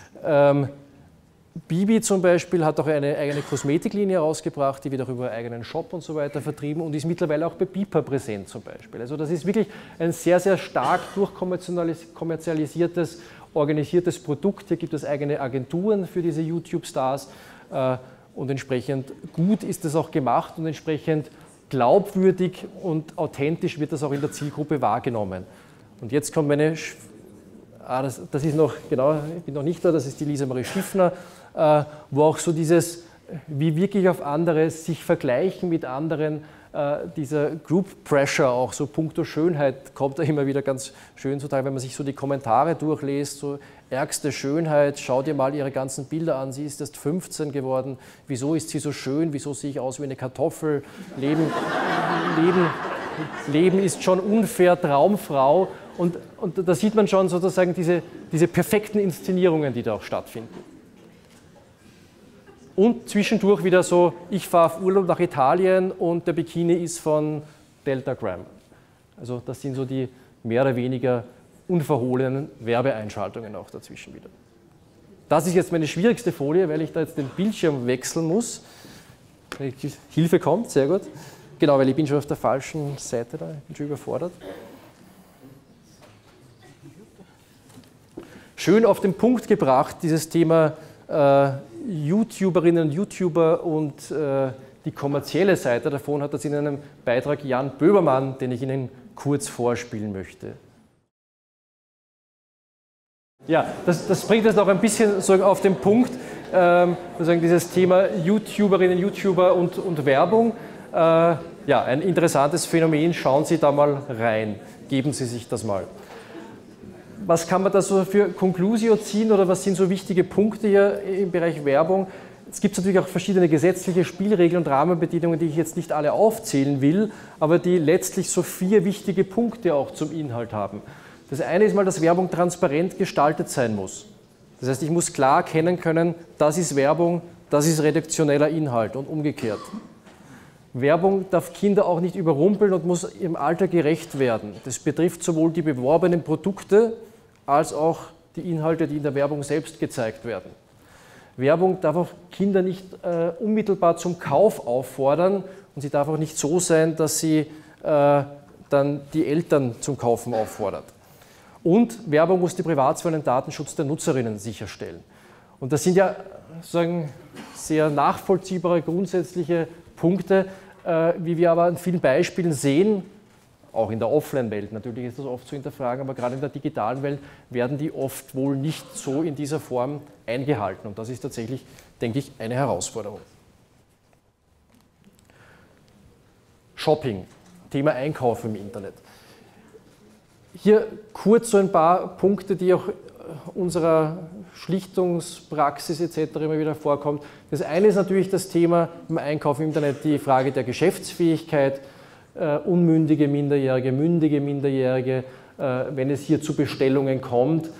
Bibi zum Beispiel hat auch eine eigene Kosmetiklinie herausgebracht, die wird auch über einen eigenen Shop und so weiter vertrieben und ist mittlerweile auch bei Bipa präsent zum Beispiel. Also das ist wirklich ein sehr, sehr stark durchkommerzialisiertes, organisiertes Produkt. Hier gibt es eigene Agenturen für diese YouTube-Stars und entsprechend gut ist das auch gemacht und entsprechend glaubwürdig und authentisch wird das auch in der Zielgruppe wahrgenommen. Und jetzt kommt meine, das ist noch, genau, ich bin noch nicht da, das ist die Lisa Marie Schiffner, wo auch so dieses, wie wirklich auf andere sich vergleichen mit anderen, dieser Group Pressure, auch so puncto Schönheit, kommt da immer wieder ganz schön zutage, wenn man sich so die Kommentare durchliest, so ärgste Schönheit, schau dir mal ihre ganzen Bilder an, sie ist erst 15 geworden, wieso ist sie so schön, wieso sehe ich aus wie eine Kartoffel, Leben ist schon unfair, Traumfrau. Und da sieht man schon sozusagen diese perfekten Inszenierungen, die da auch stattfinden. Und zwischendurch wieder so, ich fahre auf Urlaub nach Italien und der Bikini ist von Deltagram. Also das sind so die mehr oder weniger unverhohlenen Werbeeinschaltungen auch dazwischen wieder. Das ist jetzt meine schwierigste Folie, weil ich da jetzt den Bildschirm wechseln muss. Hilfe kommt, sehr gut. Genau, weil ich bin schon auf der falschen Seite da, ich bin schon überfordert. Schön auf den Punkt gebracht, dieses Thema YouTuberinnen und YouTuber und die kommerzielle Seite davon hat das in einem Beitrag Jan Böbermann, den ich Ihnen kurz vorspielen möchte. Ja, das bringt es noch ein bisschen so auf den Punkt, sozusagen dieses Thema YouTuberinnen, YouTuber und Werbung. Ja, ein interessantes Phänomen, schauen Sie da mal rein, geben Sie sich das mal. Was kann man da so für Conclusio ziehen oder was sind so wichtige Punkte hier im Bereich Werbung? Es gibt natürlich auch verschiedene gesetzliche Spielregeln und Rahmenbedingungen, die ich jetzt nicht alle aufzählen will, aber die letztlich so 4 wichtige Punkte auch zum Inhalt haben. Das eine ist mal, dass Werbung transparent gestaltet sein muss. Das heißt, ich muss klar erkennen können, das ist Werbung, das ist redaktioneller Inhalt und umgekehrt. Werbung darf Kinder auch nicht überrumpeln und muss ihrem Alter gerecht werden. Das betrifft sowohl die beworbenen Produkte als auch die Inhalte, die in der Werbung selbst gezeigt werden. Werbung darf auch Kinder nicht unmittelbar zum Kauf auffordern und sie darf auch nicht so sein, dass sie dann die Eltern zum Kaufen auffordert. Und Werbung muss die Privatsphäre und den Datenschutz der Nutzerinnen sicherstellen. Und das sind ja sozusagen sehr nachvollziehbare grundsätzliche Punkte, wie wir aber an vielen Beispielen sehen, auch in der Offline-Welt, natürlich ist das oft zu hinterfragen, aber gerade in der digitalen Welt werden die oft wohl nicht so in dieser Form eingehalten. Und das ist tatsächlich, denke ich, eine Herausforderung. Shopping, Thema Einkauf im Internet. Hier kurz so ein paar Punkte, die auch unserer Schlichtungspraxis etc. immer wieder vorkommt. Das eine ist natürlich das Thema im Einkauf im Internet, die Frage der Geschäftsfähigkeit, unmündige Minderjährige, mündige Minderjährige. Wenn es hier zu Bestellungen kommt,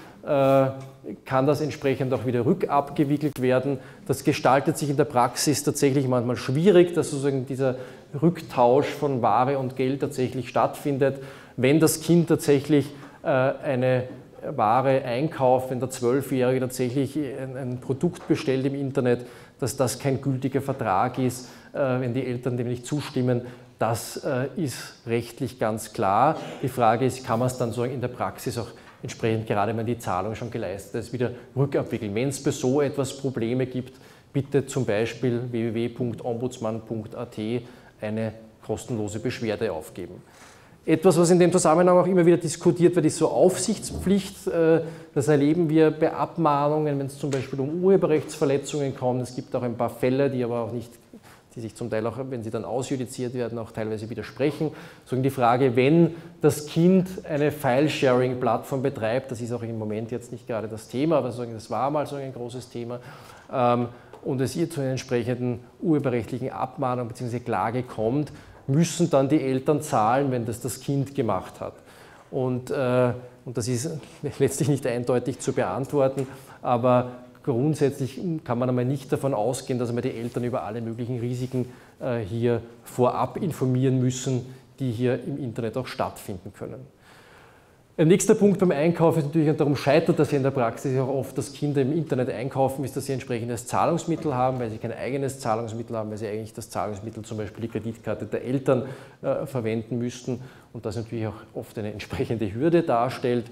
kann das entsprechend auch wieder rückabgewickelt werden. Das gestaltet sich in der Praxis tatsächlich manchmal schwierig, dass sozusagen dieser Rücktausch von Ware und Geld tatsächlich stattfindet. Wenn das Kind tatsächlich eine Ware einkauft, wenn der 12-Jährige tatsächlich ein Produkt bestellt im Internet, dass das kein gültiger Vertrag ist, wenn die Eltern dem nicht zustimmen, das ist rechtlich ganz klar. Die Frage ist, kann man es dann so in der Praxis auch entsprechend, gerade wenn die Zahlung schon geleistet ist, wieder rückabwickeln. Wenn es bei so etwas Probleme gibt, bitte zum Beispiel www.ombudsmann.at eine kostenlose Beschwerde aufgeben. Etwas, was in dem Zusammenhang auch immer wieder diskutiert wird, ist so Aufsichtspflicht. Das erleben wir bei Abmahnungen, wenn es zum Beispiel um Urheberrechtsverletzungen kommt. Es gibt auch ein paar Fälle, die aber auch nicht, die sich zum Teil auch, wenn sie dann ausjudiziert werden, auch teilweise widersprechen. So die Frage, wenn das Kind eine File-Sharing-Plattform betreibt, das ist auch im Moment jetzt nicht gerade das Thema, aber das war mal so ein großes Thema, und es hier zu einer entsprechenden urheberrechtlichen Abmahnung bzw. Klage kommt, müssen dann die Eltern zahlen, wenn das Kind gemacht hat. Und das ist letztlich nicht eindeutig zu beantworten, aber grundsätzlich kann man einmal nicht davon ausgehen, dass einmal die Eltern über alle möglichen Risiken hier vorab informieren müssen, die hier im Internet auch stattfinden können. Ein nächster Punkt beim Einkauf ist natürlich, und darum scheitert das ja in der Praxis auch oft, dass Kinder im Internet einkaufen, ist, dass sie entsprechendes Zahlungsmittel haben, weil sie kein eigenes Zahlungsmittel haben, weil sie eigentlich das Zahlungsmittel, zum Beispiel die Kreditkarte der Eltern, verwenden müssten und das natürlich auch oft eine entsprechende Hürde darstellt.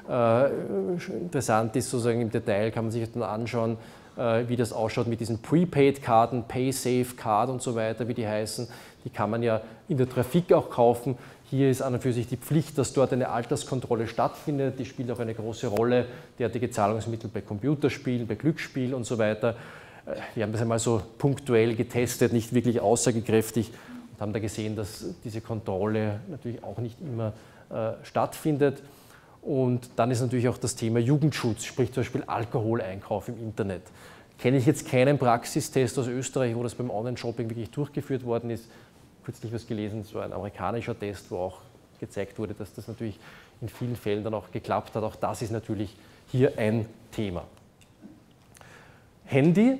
Interessant ist sozusagen im Detail, kann man sich dann anschauen, wie das ausschaut mit diesen Prepaid-Karten, Pay-Safe-Card und so weiter, wie die heißen. Die kann man ja in der Trafik auch kaufen. Hier ist an und für sich die Pflicht, dass dort eine Alterskontrolle stattfindet. Die spielt auch eine große Rolle, derartige Zahlungsmittel bei Computerspielen, bei Glücksspielen und so weiter. Wir haben das einmal so punktuell getestet, nicht wirklich aussagekräftig und haben da gesehen, dass diese Kontrolle natürlich auch nicht immer stattfindet. Und dann ist natürlich auch das Thema Jugendschutz, sprich zum Beispiel Alkoholeinkauf im Internet. Kenne ich jetzt keinen Praxistest aus Österreich, wo das beim Online-Shopping wirklich durchgeführt worden ist. Kürzlich was gelesen, es war ein amerikanischer Test, wo auch gezeigt wurde, dass das natürlich in vielen Fällen dann auch geklappt hat. Auch das ist natürlich hier ein Thema. Handy,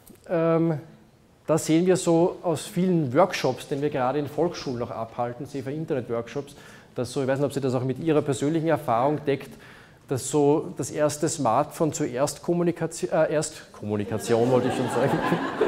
da sehen wir so aus vielen Workshops, den wir gerade in Volksschulen noch abhalten, SEFA Internet-Workshops, dass so, ich weiß nicht, ob Sie das auch mit Ihrer persönlichen Erfahrung deckt, dass so das erste Smartphone zur Erstkommunikation, wollte ich schon sagen,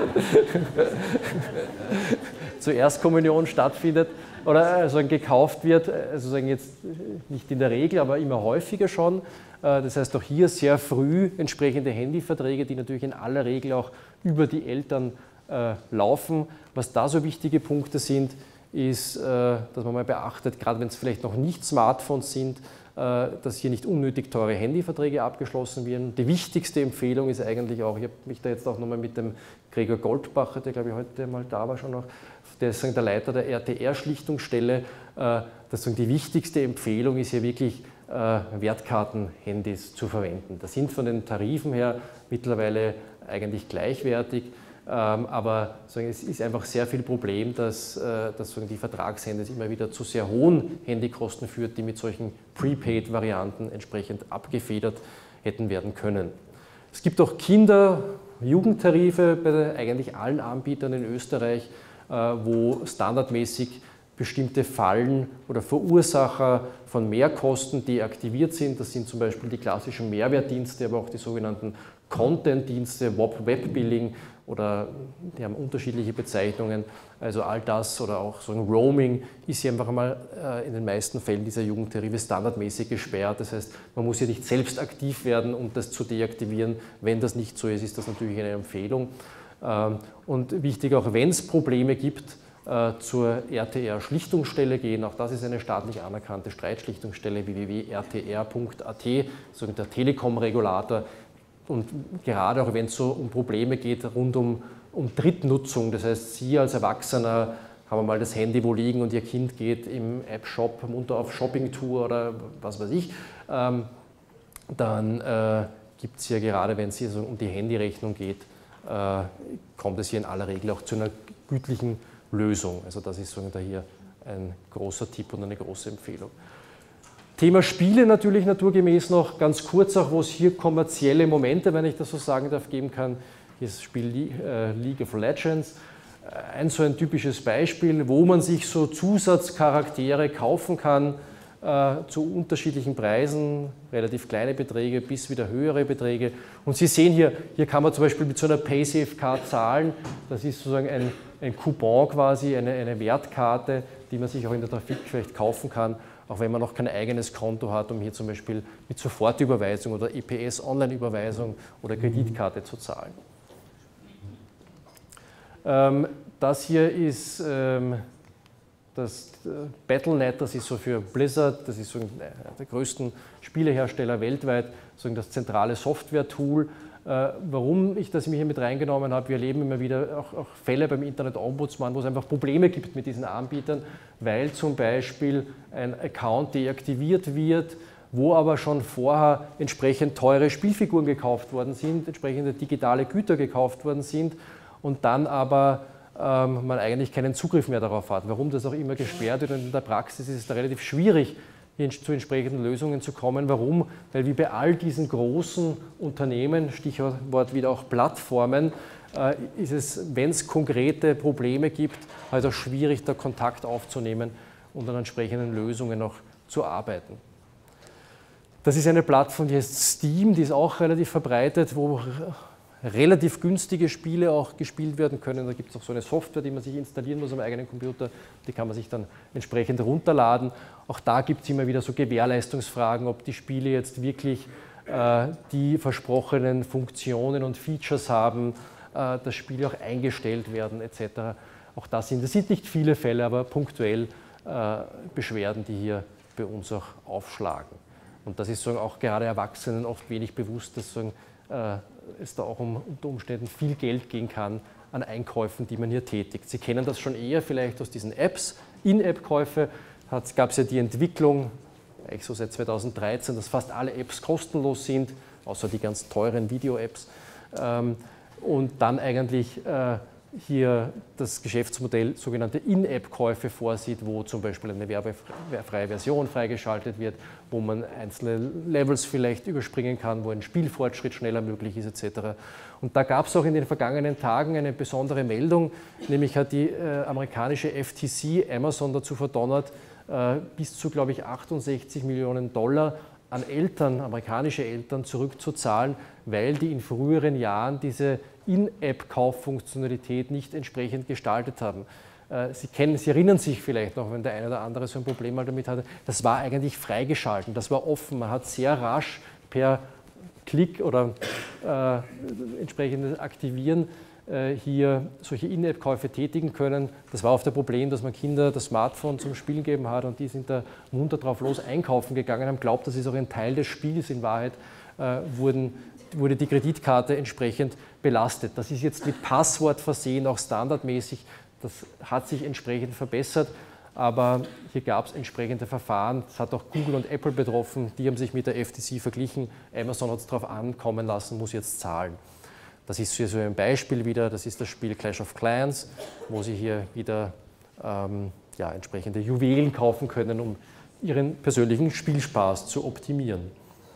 zur Erstkommunion stattfindet oder also gekauft wird, also sagen jetzt nicht in der Regel, aber immer häufiger schon. Das heißt auch hier sehr früh entsprechende Handyverträge, die natürlich in aller Regel auch über die Eltern laufen. Was da so wichtige Punkte sind, ist, dass man mal beachtet, gerade wenn es vielleicht noch nicht Smartphones sind, dass hier nicht unnötig teure Handyverträge abgeschlossen werden. Die wichtigste Empfehlung ist eigentlich auch, ich habe mich da jetzt auch nochmal mit dem Gregor Goldbacher, der glaube ich heute mal da war schon noch, der ist der Leiter der RTR-Schlichtungsstelle, dass die wichtigste Empfehlung ist hier wirklich Wertkarten-Handys zu verwenden. Das sind von den Tarifen her mittlerweile eigentlich gleichwertig. Aber es ist einfach sehr viel Problem, dass die Vertragshandys immer wieder zu sehr hohen Handykosten führt, die mit solchen Prepaid-Varianten entsprechend abgefedert hätten werden können. Es gibt auch Kinder-Jugendtarife bei eigentlich allen Anbietern in Österreich, wo standardmäßig bestimmte Fallen oder Verursacher von Mehrkosten deaktiviert sind. Das sind zum Beispiel die klassischen Mehrwertdienste, aber auch die sogenannten Content-Dienste, Webbilling oder die haben unterschiedliche Bezeichnungen. Also all das oder auch so ein Roaming ist hier einfach einmal in den meisten Fällen dieser Jugendtarife standardmäßig gesperrt. Das heißt, man muss hier nicht selbst aktiv werden, um das zu deaktivieren. Wenn das nicht so ist, ist das natürlich eine Empfehlung. Und wichtig auch, wenn es Probleme gibt, zur RTR-Schlichtungsstelle gehen. Auch das ist eine staatlich anerkannte Streitschlichtungsstelle, www.rtr.at, so der Telekom-Regulator. Und gerade auch wenn es so um Probleme geht rund um Drittnutzung, das heißt, Sie als Erwachsener haben mal das Handy wo liegen und Ihr Kind geht im App-Shop munter auf Shoppingtour oder was weiß ich, dann gibt es ja gerade, wenn es hier so um die Handyrechnung geht, kommt es hier in aller Regel auch zu einer gütlichen Lösung. Also das ist hier ein großer Tipp und eine große Empfehlung. Thema Spiele natürlich naturgemäß noch, ganz kurz auch, wo es hier kommerzielle Momente, wenn ich das so sagen darf, geben kann. Hier ist das Spiel League of Legends. So ein typisches Beispiel, wo man sich so Zusatzcharaktere kaufen kann zu unterschiedlichen Preisen, relativ kleine Beträge bis wieder höhere Beträge. Und Sie sehen hier kann man zum Beispiel mit so einer Paysafe-Card zahlen. Das ist sozusagen ein Coupon quasi, eine Wertkarte, die man sich auch in der Trafik vielleicht kaufen kann, auch wenn man noch kein eigenes Konto hat, um hier zum Beispiel mit Sofortüberweisung oder EPS-Online-Überweisung oder Kreditkarte zu zahlen. Das hier ist das Battle.net, das ist so für Blizzard, das ist so einer der größten Spielehersteller weltweit, so das zentrale Software-Tool. Warum ich das mir hier mit reingenommen habe, wir erleben immer wieder auch Fälle beim Internet-Ombudsmann, wo es einfach Probleme gibt mit diesen Anbietern, weil zum Beispiel ein Account deaktiviert wird, wo aber schon vorher entsprechend teure Spielfiguren gekauft worden sind, entsprechende digitale Güter gekauft worden sind und dann aber man eigentlich keinen Zugriff mehr darauf hat. Warum das auch immer gesperrt wird und in der Praxis ist es da relativ schwierig, hier zu entsprechenden Lösungen zu kommen. Warum? Weil wie bei all diesen großen Unternehmen, Stichwort wieder auch Plattformen, ist es, wenn es konkrete Probleme gibt, halt auch schwierig, da Kontakt aufzunehmen und an entsprechenden Lösungen noch zu arbeiten. Das ist eine Plattform, die heißt Steam, die ist auch relativ verbreitet, wo relativ günstige Spiele auch gespielt werden können. Da gibt es auch so eine Software, die man sich installieren muss am eigenen Computer. Die kann man sich dann entsprechend runterladen. Auch da gibt es immer wieder so Gewährleistungsfragen, ob die Spiele jetzt wirklich die versprochenen Funktionen und Features haben, dass Spiele auch eingestellt werden etc. Auch das sind nicht viele Fälle, aber punktuell Beschwerden, die hier bei uns auch aufschlagen. Und das ist so auch gerade Erwachsenen oft wenig bewusst, dass so es da auch unter Umständen viel Geld gehen kann an Einkäufen, die man hier tätigt. Sie kennen das schon eher vielleicht aus diesen Apps, In-App-Käufe. Gab es ja die Entwicklung, eigentlich so seit 2013, dass fast alle Apps kostenlos sind, außer die ganz teuren Video-Apps. Und dann eigentlich hier das Geschäftsmodell sogenannte In-App-Käufe vorsieht, wo zum Beispiel eine werbefreie Version freigeschaltet wird, wo man einzelne Levels vielleicht überspringen kann, wo ein Spielfortschritt schneller möglich ist etc. Und da gab es auch in den vergangenen Tagen eine besondere Meldung, nämlich hat die amerikanische FTC Amazon dazu verdonnert, bis zu, glaube ich, 68 Millionen Dollar an Eltern, amerikanische Eltern zurückzuzahlen, weil die in früheren Jahren diese In-App-Kauffunktionalität nicht entsprechend gestaltet haben. Sie erinnern sich vielleicht noch, wenn der eine oder andere so ein Problem mal damit hatte, das war eigentlich freigeschalten, das war offen, man hat sehr rasch per Klick oder entsprechendes Aktivieren hier solche In-App-Käufe tätigen können. Das war oft das Problem, dass man Kinder das Smartphone zum Spielen gegeben hat und die sind da munter drauf los einkaufen gegangen, haben glaubt, das ist auch ein Teil des Spiels. In Wahrheit wurde die Kreditkarte entsprechend belastet. Das ist jetzt mit Passwort versehen, auch standardmäßig. Das hat sich entsprechend verbessert, aber hier gab es entsprechende Verfahren. Das hat auch Google und Apple betroffen. Die haben sich mit der FTC verglichen. Amazon hat es darauf ankommen lassen, muss jetzt zahlen. Das ist hier so ein Beispiel wieder. Das ist das Spiel Clash of Clans, wo Sie hier wieder entsprechende Juwelen kaufen können, um Ihren persönlichen Spielspaß zu optimieren.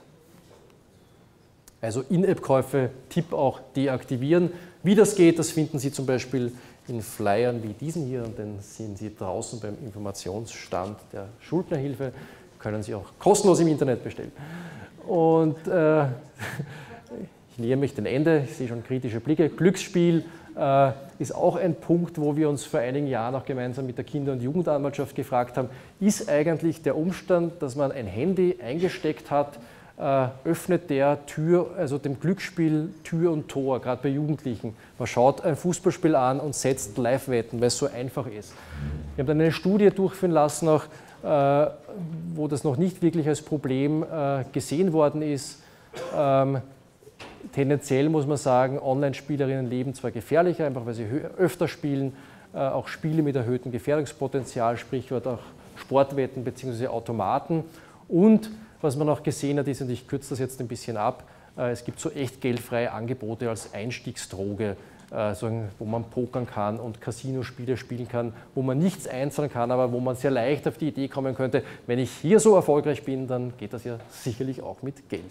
Also In-App-Käufe, Tipp auch deaktivieren. Wie das geht, das finden Sie zum Beispiel in Flyern wie diesen hier, und den sehen Sie draußen beim Informationsstand der Schuldnerhilfe. Können Sie auch kostenlos im Internet bestellen. Und Ich nähere mich dem Ende, ich sehe schon kritische Blicke. Glücksspiel ist auch ein Punkt, wo wir uns vor einigen Jahren auch gemeinsam mit der Kinder- und Jugendanwaltschaft gefragt haben, ist eigentlich der Umstand, dass man ein Handy eingesteckt hat, öffnet der Tür, also dem Glücksspiel Tür und Tor, gerade bei Jugendlichen. Man schaut ein Fußballspiel an und setzt Live-Wetten, weil es so einfach ist. Wir haben dann eine Studie durchführen lassen, auch, wo das noch nicht wirklich als Problem gesehen worden ist. Tendenziell muss man sagen, Online-Spielerinnen leben zwar gefährlicher, einfach weil sie öfter spielen, auch Spiele mit erhöhtem Gefährdungspotenzial, Sprichwort auch Sportwetten bzw. Automaten. Und was man auch gesehen hat, ist, und ich kürze das jetzt ein bisschen ab, es gibt so echt geldfreie Angebote als Einstiegsdroge, wo man pokern kann und Casinospiele spielen kann, wo man nichts einzahlen kann, aber wo man sehr leicht auf die Idee kommen könnte, wenn ich hier so erfolgreich bin, dann geht das ja sicherlich auch mit Geld.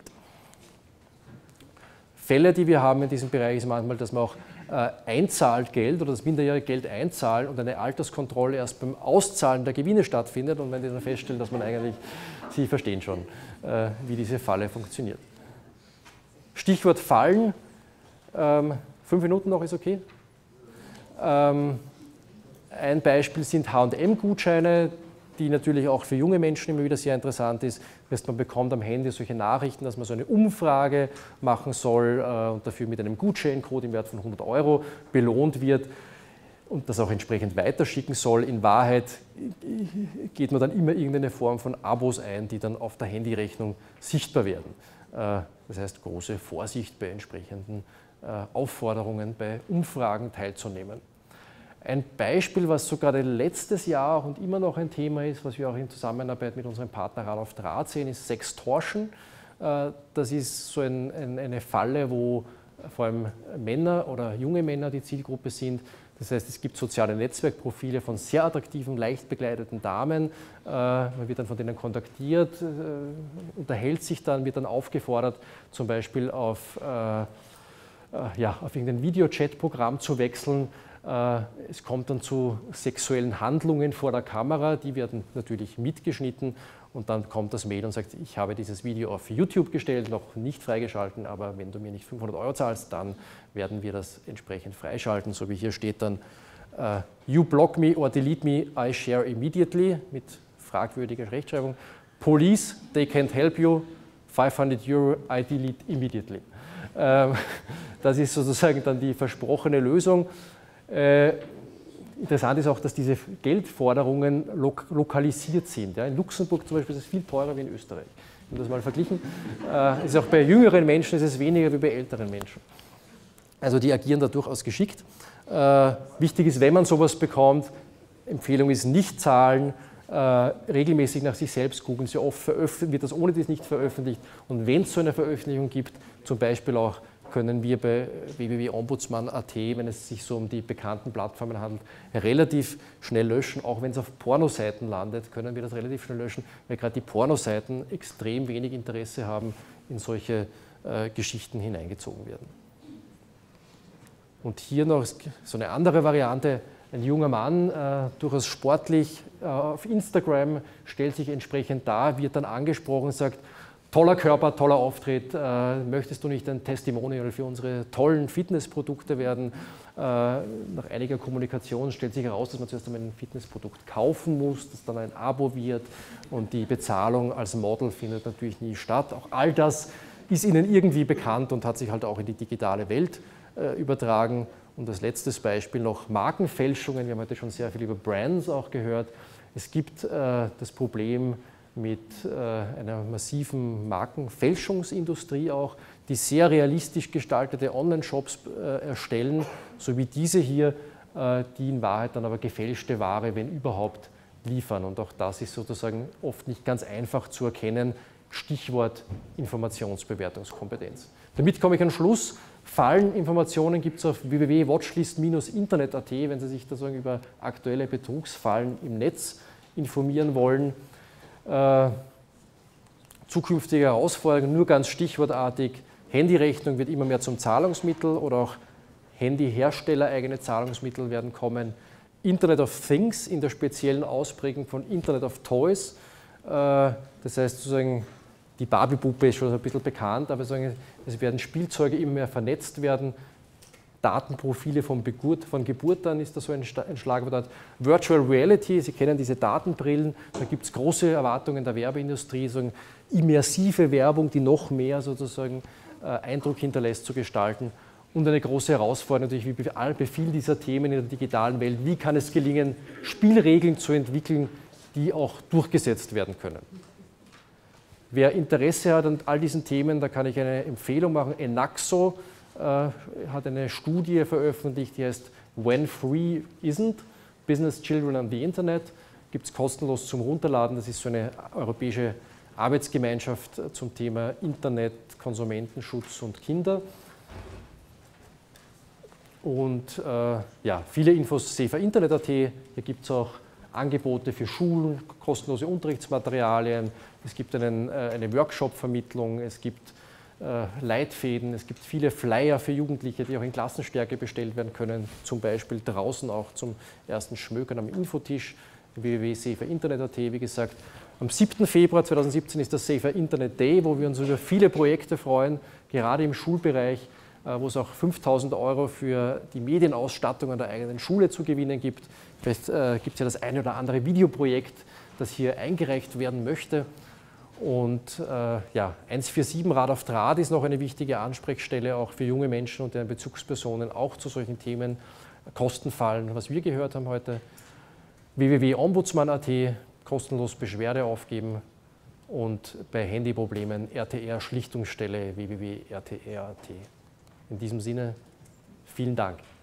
Fälle, die wir haben in diesem Bereich, ist manchmal, dass man auch einzahlt Geld oder das minderjährige Geld einzahlen und eine Alterskontrolle erst beim Auszahlen der Gewinne stattfindet und wenn die dann feststellen, dass man eigentlich, Sie verstehen schon, wie diese Falle funktioniert. Stichwort Fallen, 5 Minuten noch ist okay. Ein Beispiel sind H&M-Gutscheine, die natürlich auch für junge Menschen immer wieder sehr interessant ist. Man bekommt am Handy solche Nachrichten, dass man so eine Umfrage machen soll und dafür mit einem Gutscheincode im Wert von 100 € belohnt wird und das auch entsprechend weiterschicken soll. In Wahrheit geht man dann immer irgendeine Form von Abos ein, die dann auf der Handyrechnung sichtbar werden. Das heißt, große Vorsicht bei entsprechenden Aufforderungen, bei Umfragen teilzunehmen. Ein Beispiel, was sogar letztes Jahr auch und immer noch ein Thema ist, was wir auch in Zusammenarbeit mit unserem Partner Rad auf Draht sehen, ist Sextortion. Das ist so eine Falle, wo vor allem Männer oder junge Männer die Zielgruppe sind. Das heißt, es gibt soziale Netzwerkprofile von sehr attraktiven, leicht bekleideten Damen. Man wird dann von denen kontaktiert, unterhält sich dann, wird dann aufgefordert, zum Beispiel auf irgendein Videochat-Programm zu wechseln. Es kommt dann zu sexuellen Handlungen vor der Kamera, die werden natürlich mitgeschnitten und dann kommt das Mail und sagt, ich habe dieses Video auf YouTube gestellt, noch nicht freigeschalten, aber wenn du mir nicht 500 € zahlst, dann werden wir das entsprechend freischalten, so wie hier steht dann, you block me or delete me, I share immediately, mit fragwürdiger Rechtschreibung, police, they can't help you, 500 €, I delete immediately. Das ist sozusagen dann die versprochene Lösung. Interessant ist auch, dass diese Geldforderungen lokalisiert sind. Ja, in Luxemburg zum Beispiel ist es viel teurer wie in Österreich. Wir haben das mal verglichen. Ist auch bei jüngeren Menschen ist es weniger wie bei älteren Menschen. Also die agieren da durchaus geschickt. Wichtig ist, wenn man sowas bekommt, Empfehlung ist nicht zahlen, regelmäßig nach sich selbst googeln. Sehr oft wird das ohne dies nicht veröffentlicht. Und wenn es so eine Veröffentlichung gibt, zum Beispiel auch können wir bei www.ombudsmann.at, wenn es sich so um die bekannten Plattformen handelt, relativ schnell löschen. Auch wenn es auf Pornoseiten landet, können wir das relativ schnell löschen, weil gerade die Pornoseiten extrem wenig Interesse haben, in solche Geschichten hineingezogen werden. Und hier noch so eine andere Variante. Ein junger Mann, durchaus sportlich, auf Instagram stellt sich entsprechend dar, wird dann angesprochen und sagt, toller Körper, toller Auftritt, möchtest du nicht ein Testimonial für unsere tollen Fitnessprodukte werden? Nach einiger Kommunikation stellt sich heraus, dass man zuerst einmal ein Fitnessprodukt kaufen muss, das dann ein Abo wird und die Bezahlung als Model findet natürlich nie statt. Auch all das ist Ihnen irgendwie bekannt und hat sich halt auch in die digitale Welt übertragen. Und als letztes Beispiel noch Markenfälschungen. Wir haben heute schon sehr viel über Brands auch gehört. Es gibt das Problem mit einer massiven Markenfälschungsindustrie auch, die sehr realistisch gestaltete Online-Shops erstellen, so wie diese hier, die in Wahrheit dann aber gefälschte Ware, wenn überhaupt, liefern. Und auch das ist sozusagen oft nicht ganz einfach zu erkennen. Stichwort Informationsbewertungskompetenz. Damit komme ich an den Schluss. Falleninformationen gibt es auf www.watchlist-internet.at, wenn Sie sich sozusagen über aktuelle Betrugsfallen im Netz informieren wollen. Zukünftige Herausforderungen, nur ganz stichwortartig, Handyrechnung wird immer mehr zum Zahlungsmittel oder auch Handyherstellereigene Zahlungsmittel werden kommen. Internet of Things in der speziellen Ausprägung von Internet of Toys, das heißt sozusagen Die Barbie-Puppe ist schon ein bisschen bekannt, aber es werden Spielzeuge immer mehr vernetzt werden. Datenprofile von Geburt an ist da so ein Schlagwort. Virtual Reality, Sie kennen diese Datenbrillen, da gibt es große Erwartungen der Werbeindustrie, so eine immersive Werbung, die noch mehr sozusagen Eindruck hinterlässt, zu gestalten. Und eine große Herausforderung natürlich, wie bei vielen dieser Themen in der digitalen Welt, wie kann es gelingen, Spielregeln zu entwickeln, die auch durchgesetzt werden können. Wer Interesse hat an all diesen Themen, da kann ich eine Empfehlung machen. Enaxo hat eine Studie veröffentlicht, die heißt When Free Isn't, Business Children on the Internet. Gibt es kostenlos zum Runterladen. Das ist so eine europäische Arbeitsgemeinschaft zum Thema Internet, Konsumentenschutz und Kinder. Und ja, viele Infos SEFA-Internet.at. Hier gibt es auch Angebote für Schulen, kostenlose Unterrichtsmaterialien. Es gibt eine Workshop-Vermittlung, es gibt Leitfäden, es gibt viele Flyer für Jugendliche, die auch in Klassenstärke bestellt werden können, zum Beispiel draußen auch zum ersten Schmökern am Infotisch, www.sefa-internet.at, wie gesagt. Am 7. Februar 2017 ist das SEFA Internet Day, wo wir uns über viele Projekte freuen, gerade im Schulbereich, wo es auch 5.000 € für die Medienausstattung an der eigenen Schule zu gewinnen gibt. Vielleicht gibt es ja das eine oder andere Videoprojekt, das hier eingereicht werden möchte. Und ja, 147 Rad auf Draht ist noch eine wichtige Ansprechstelle, auch für junge Menschen und deren Bezugspersonen, auch zu solchen Themen, Kostenfallen, was wir gehört haben heute. www.ombudsmann.at, kostenlos Beschwerde aufgeben, und bei Handyproblemen RTR Schlichtungsstelle www.rtr.at. In diesem Sinne, vielen Dank.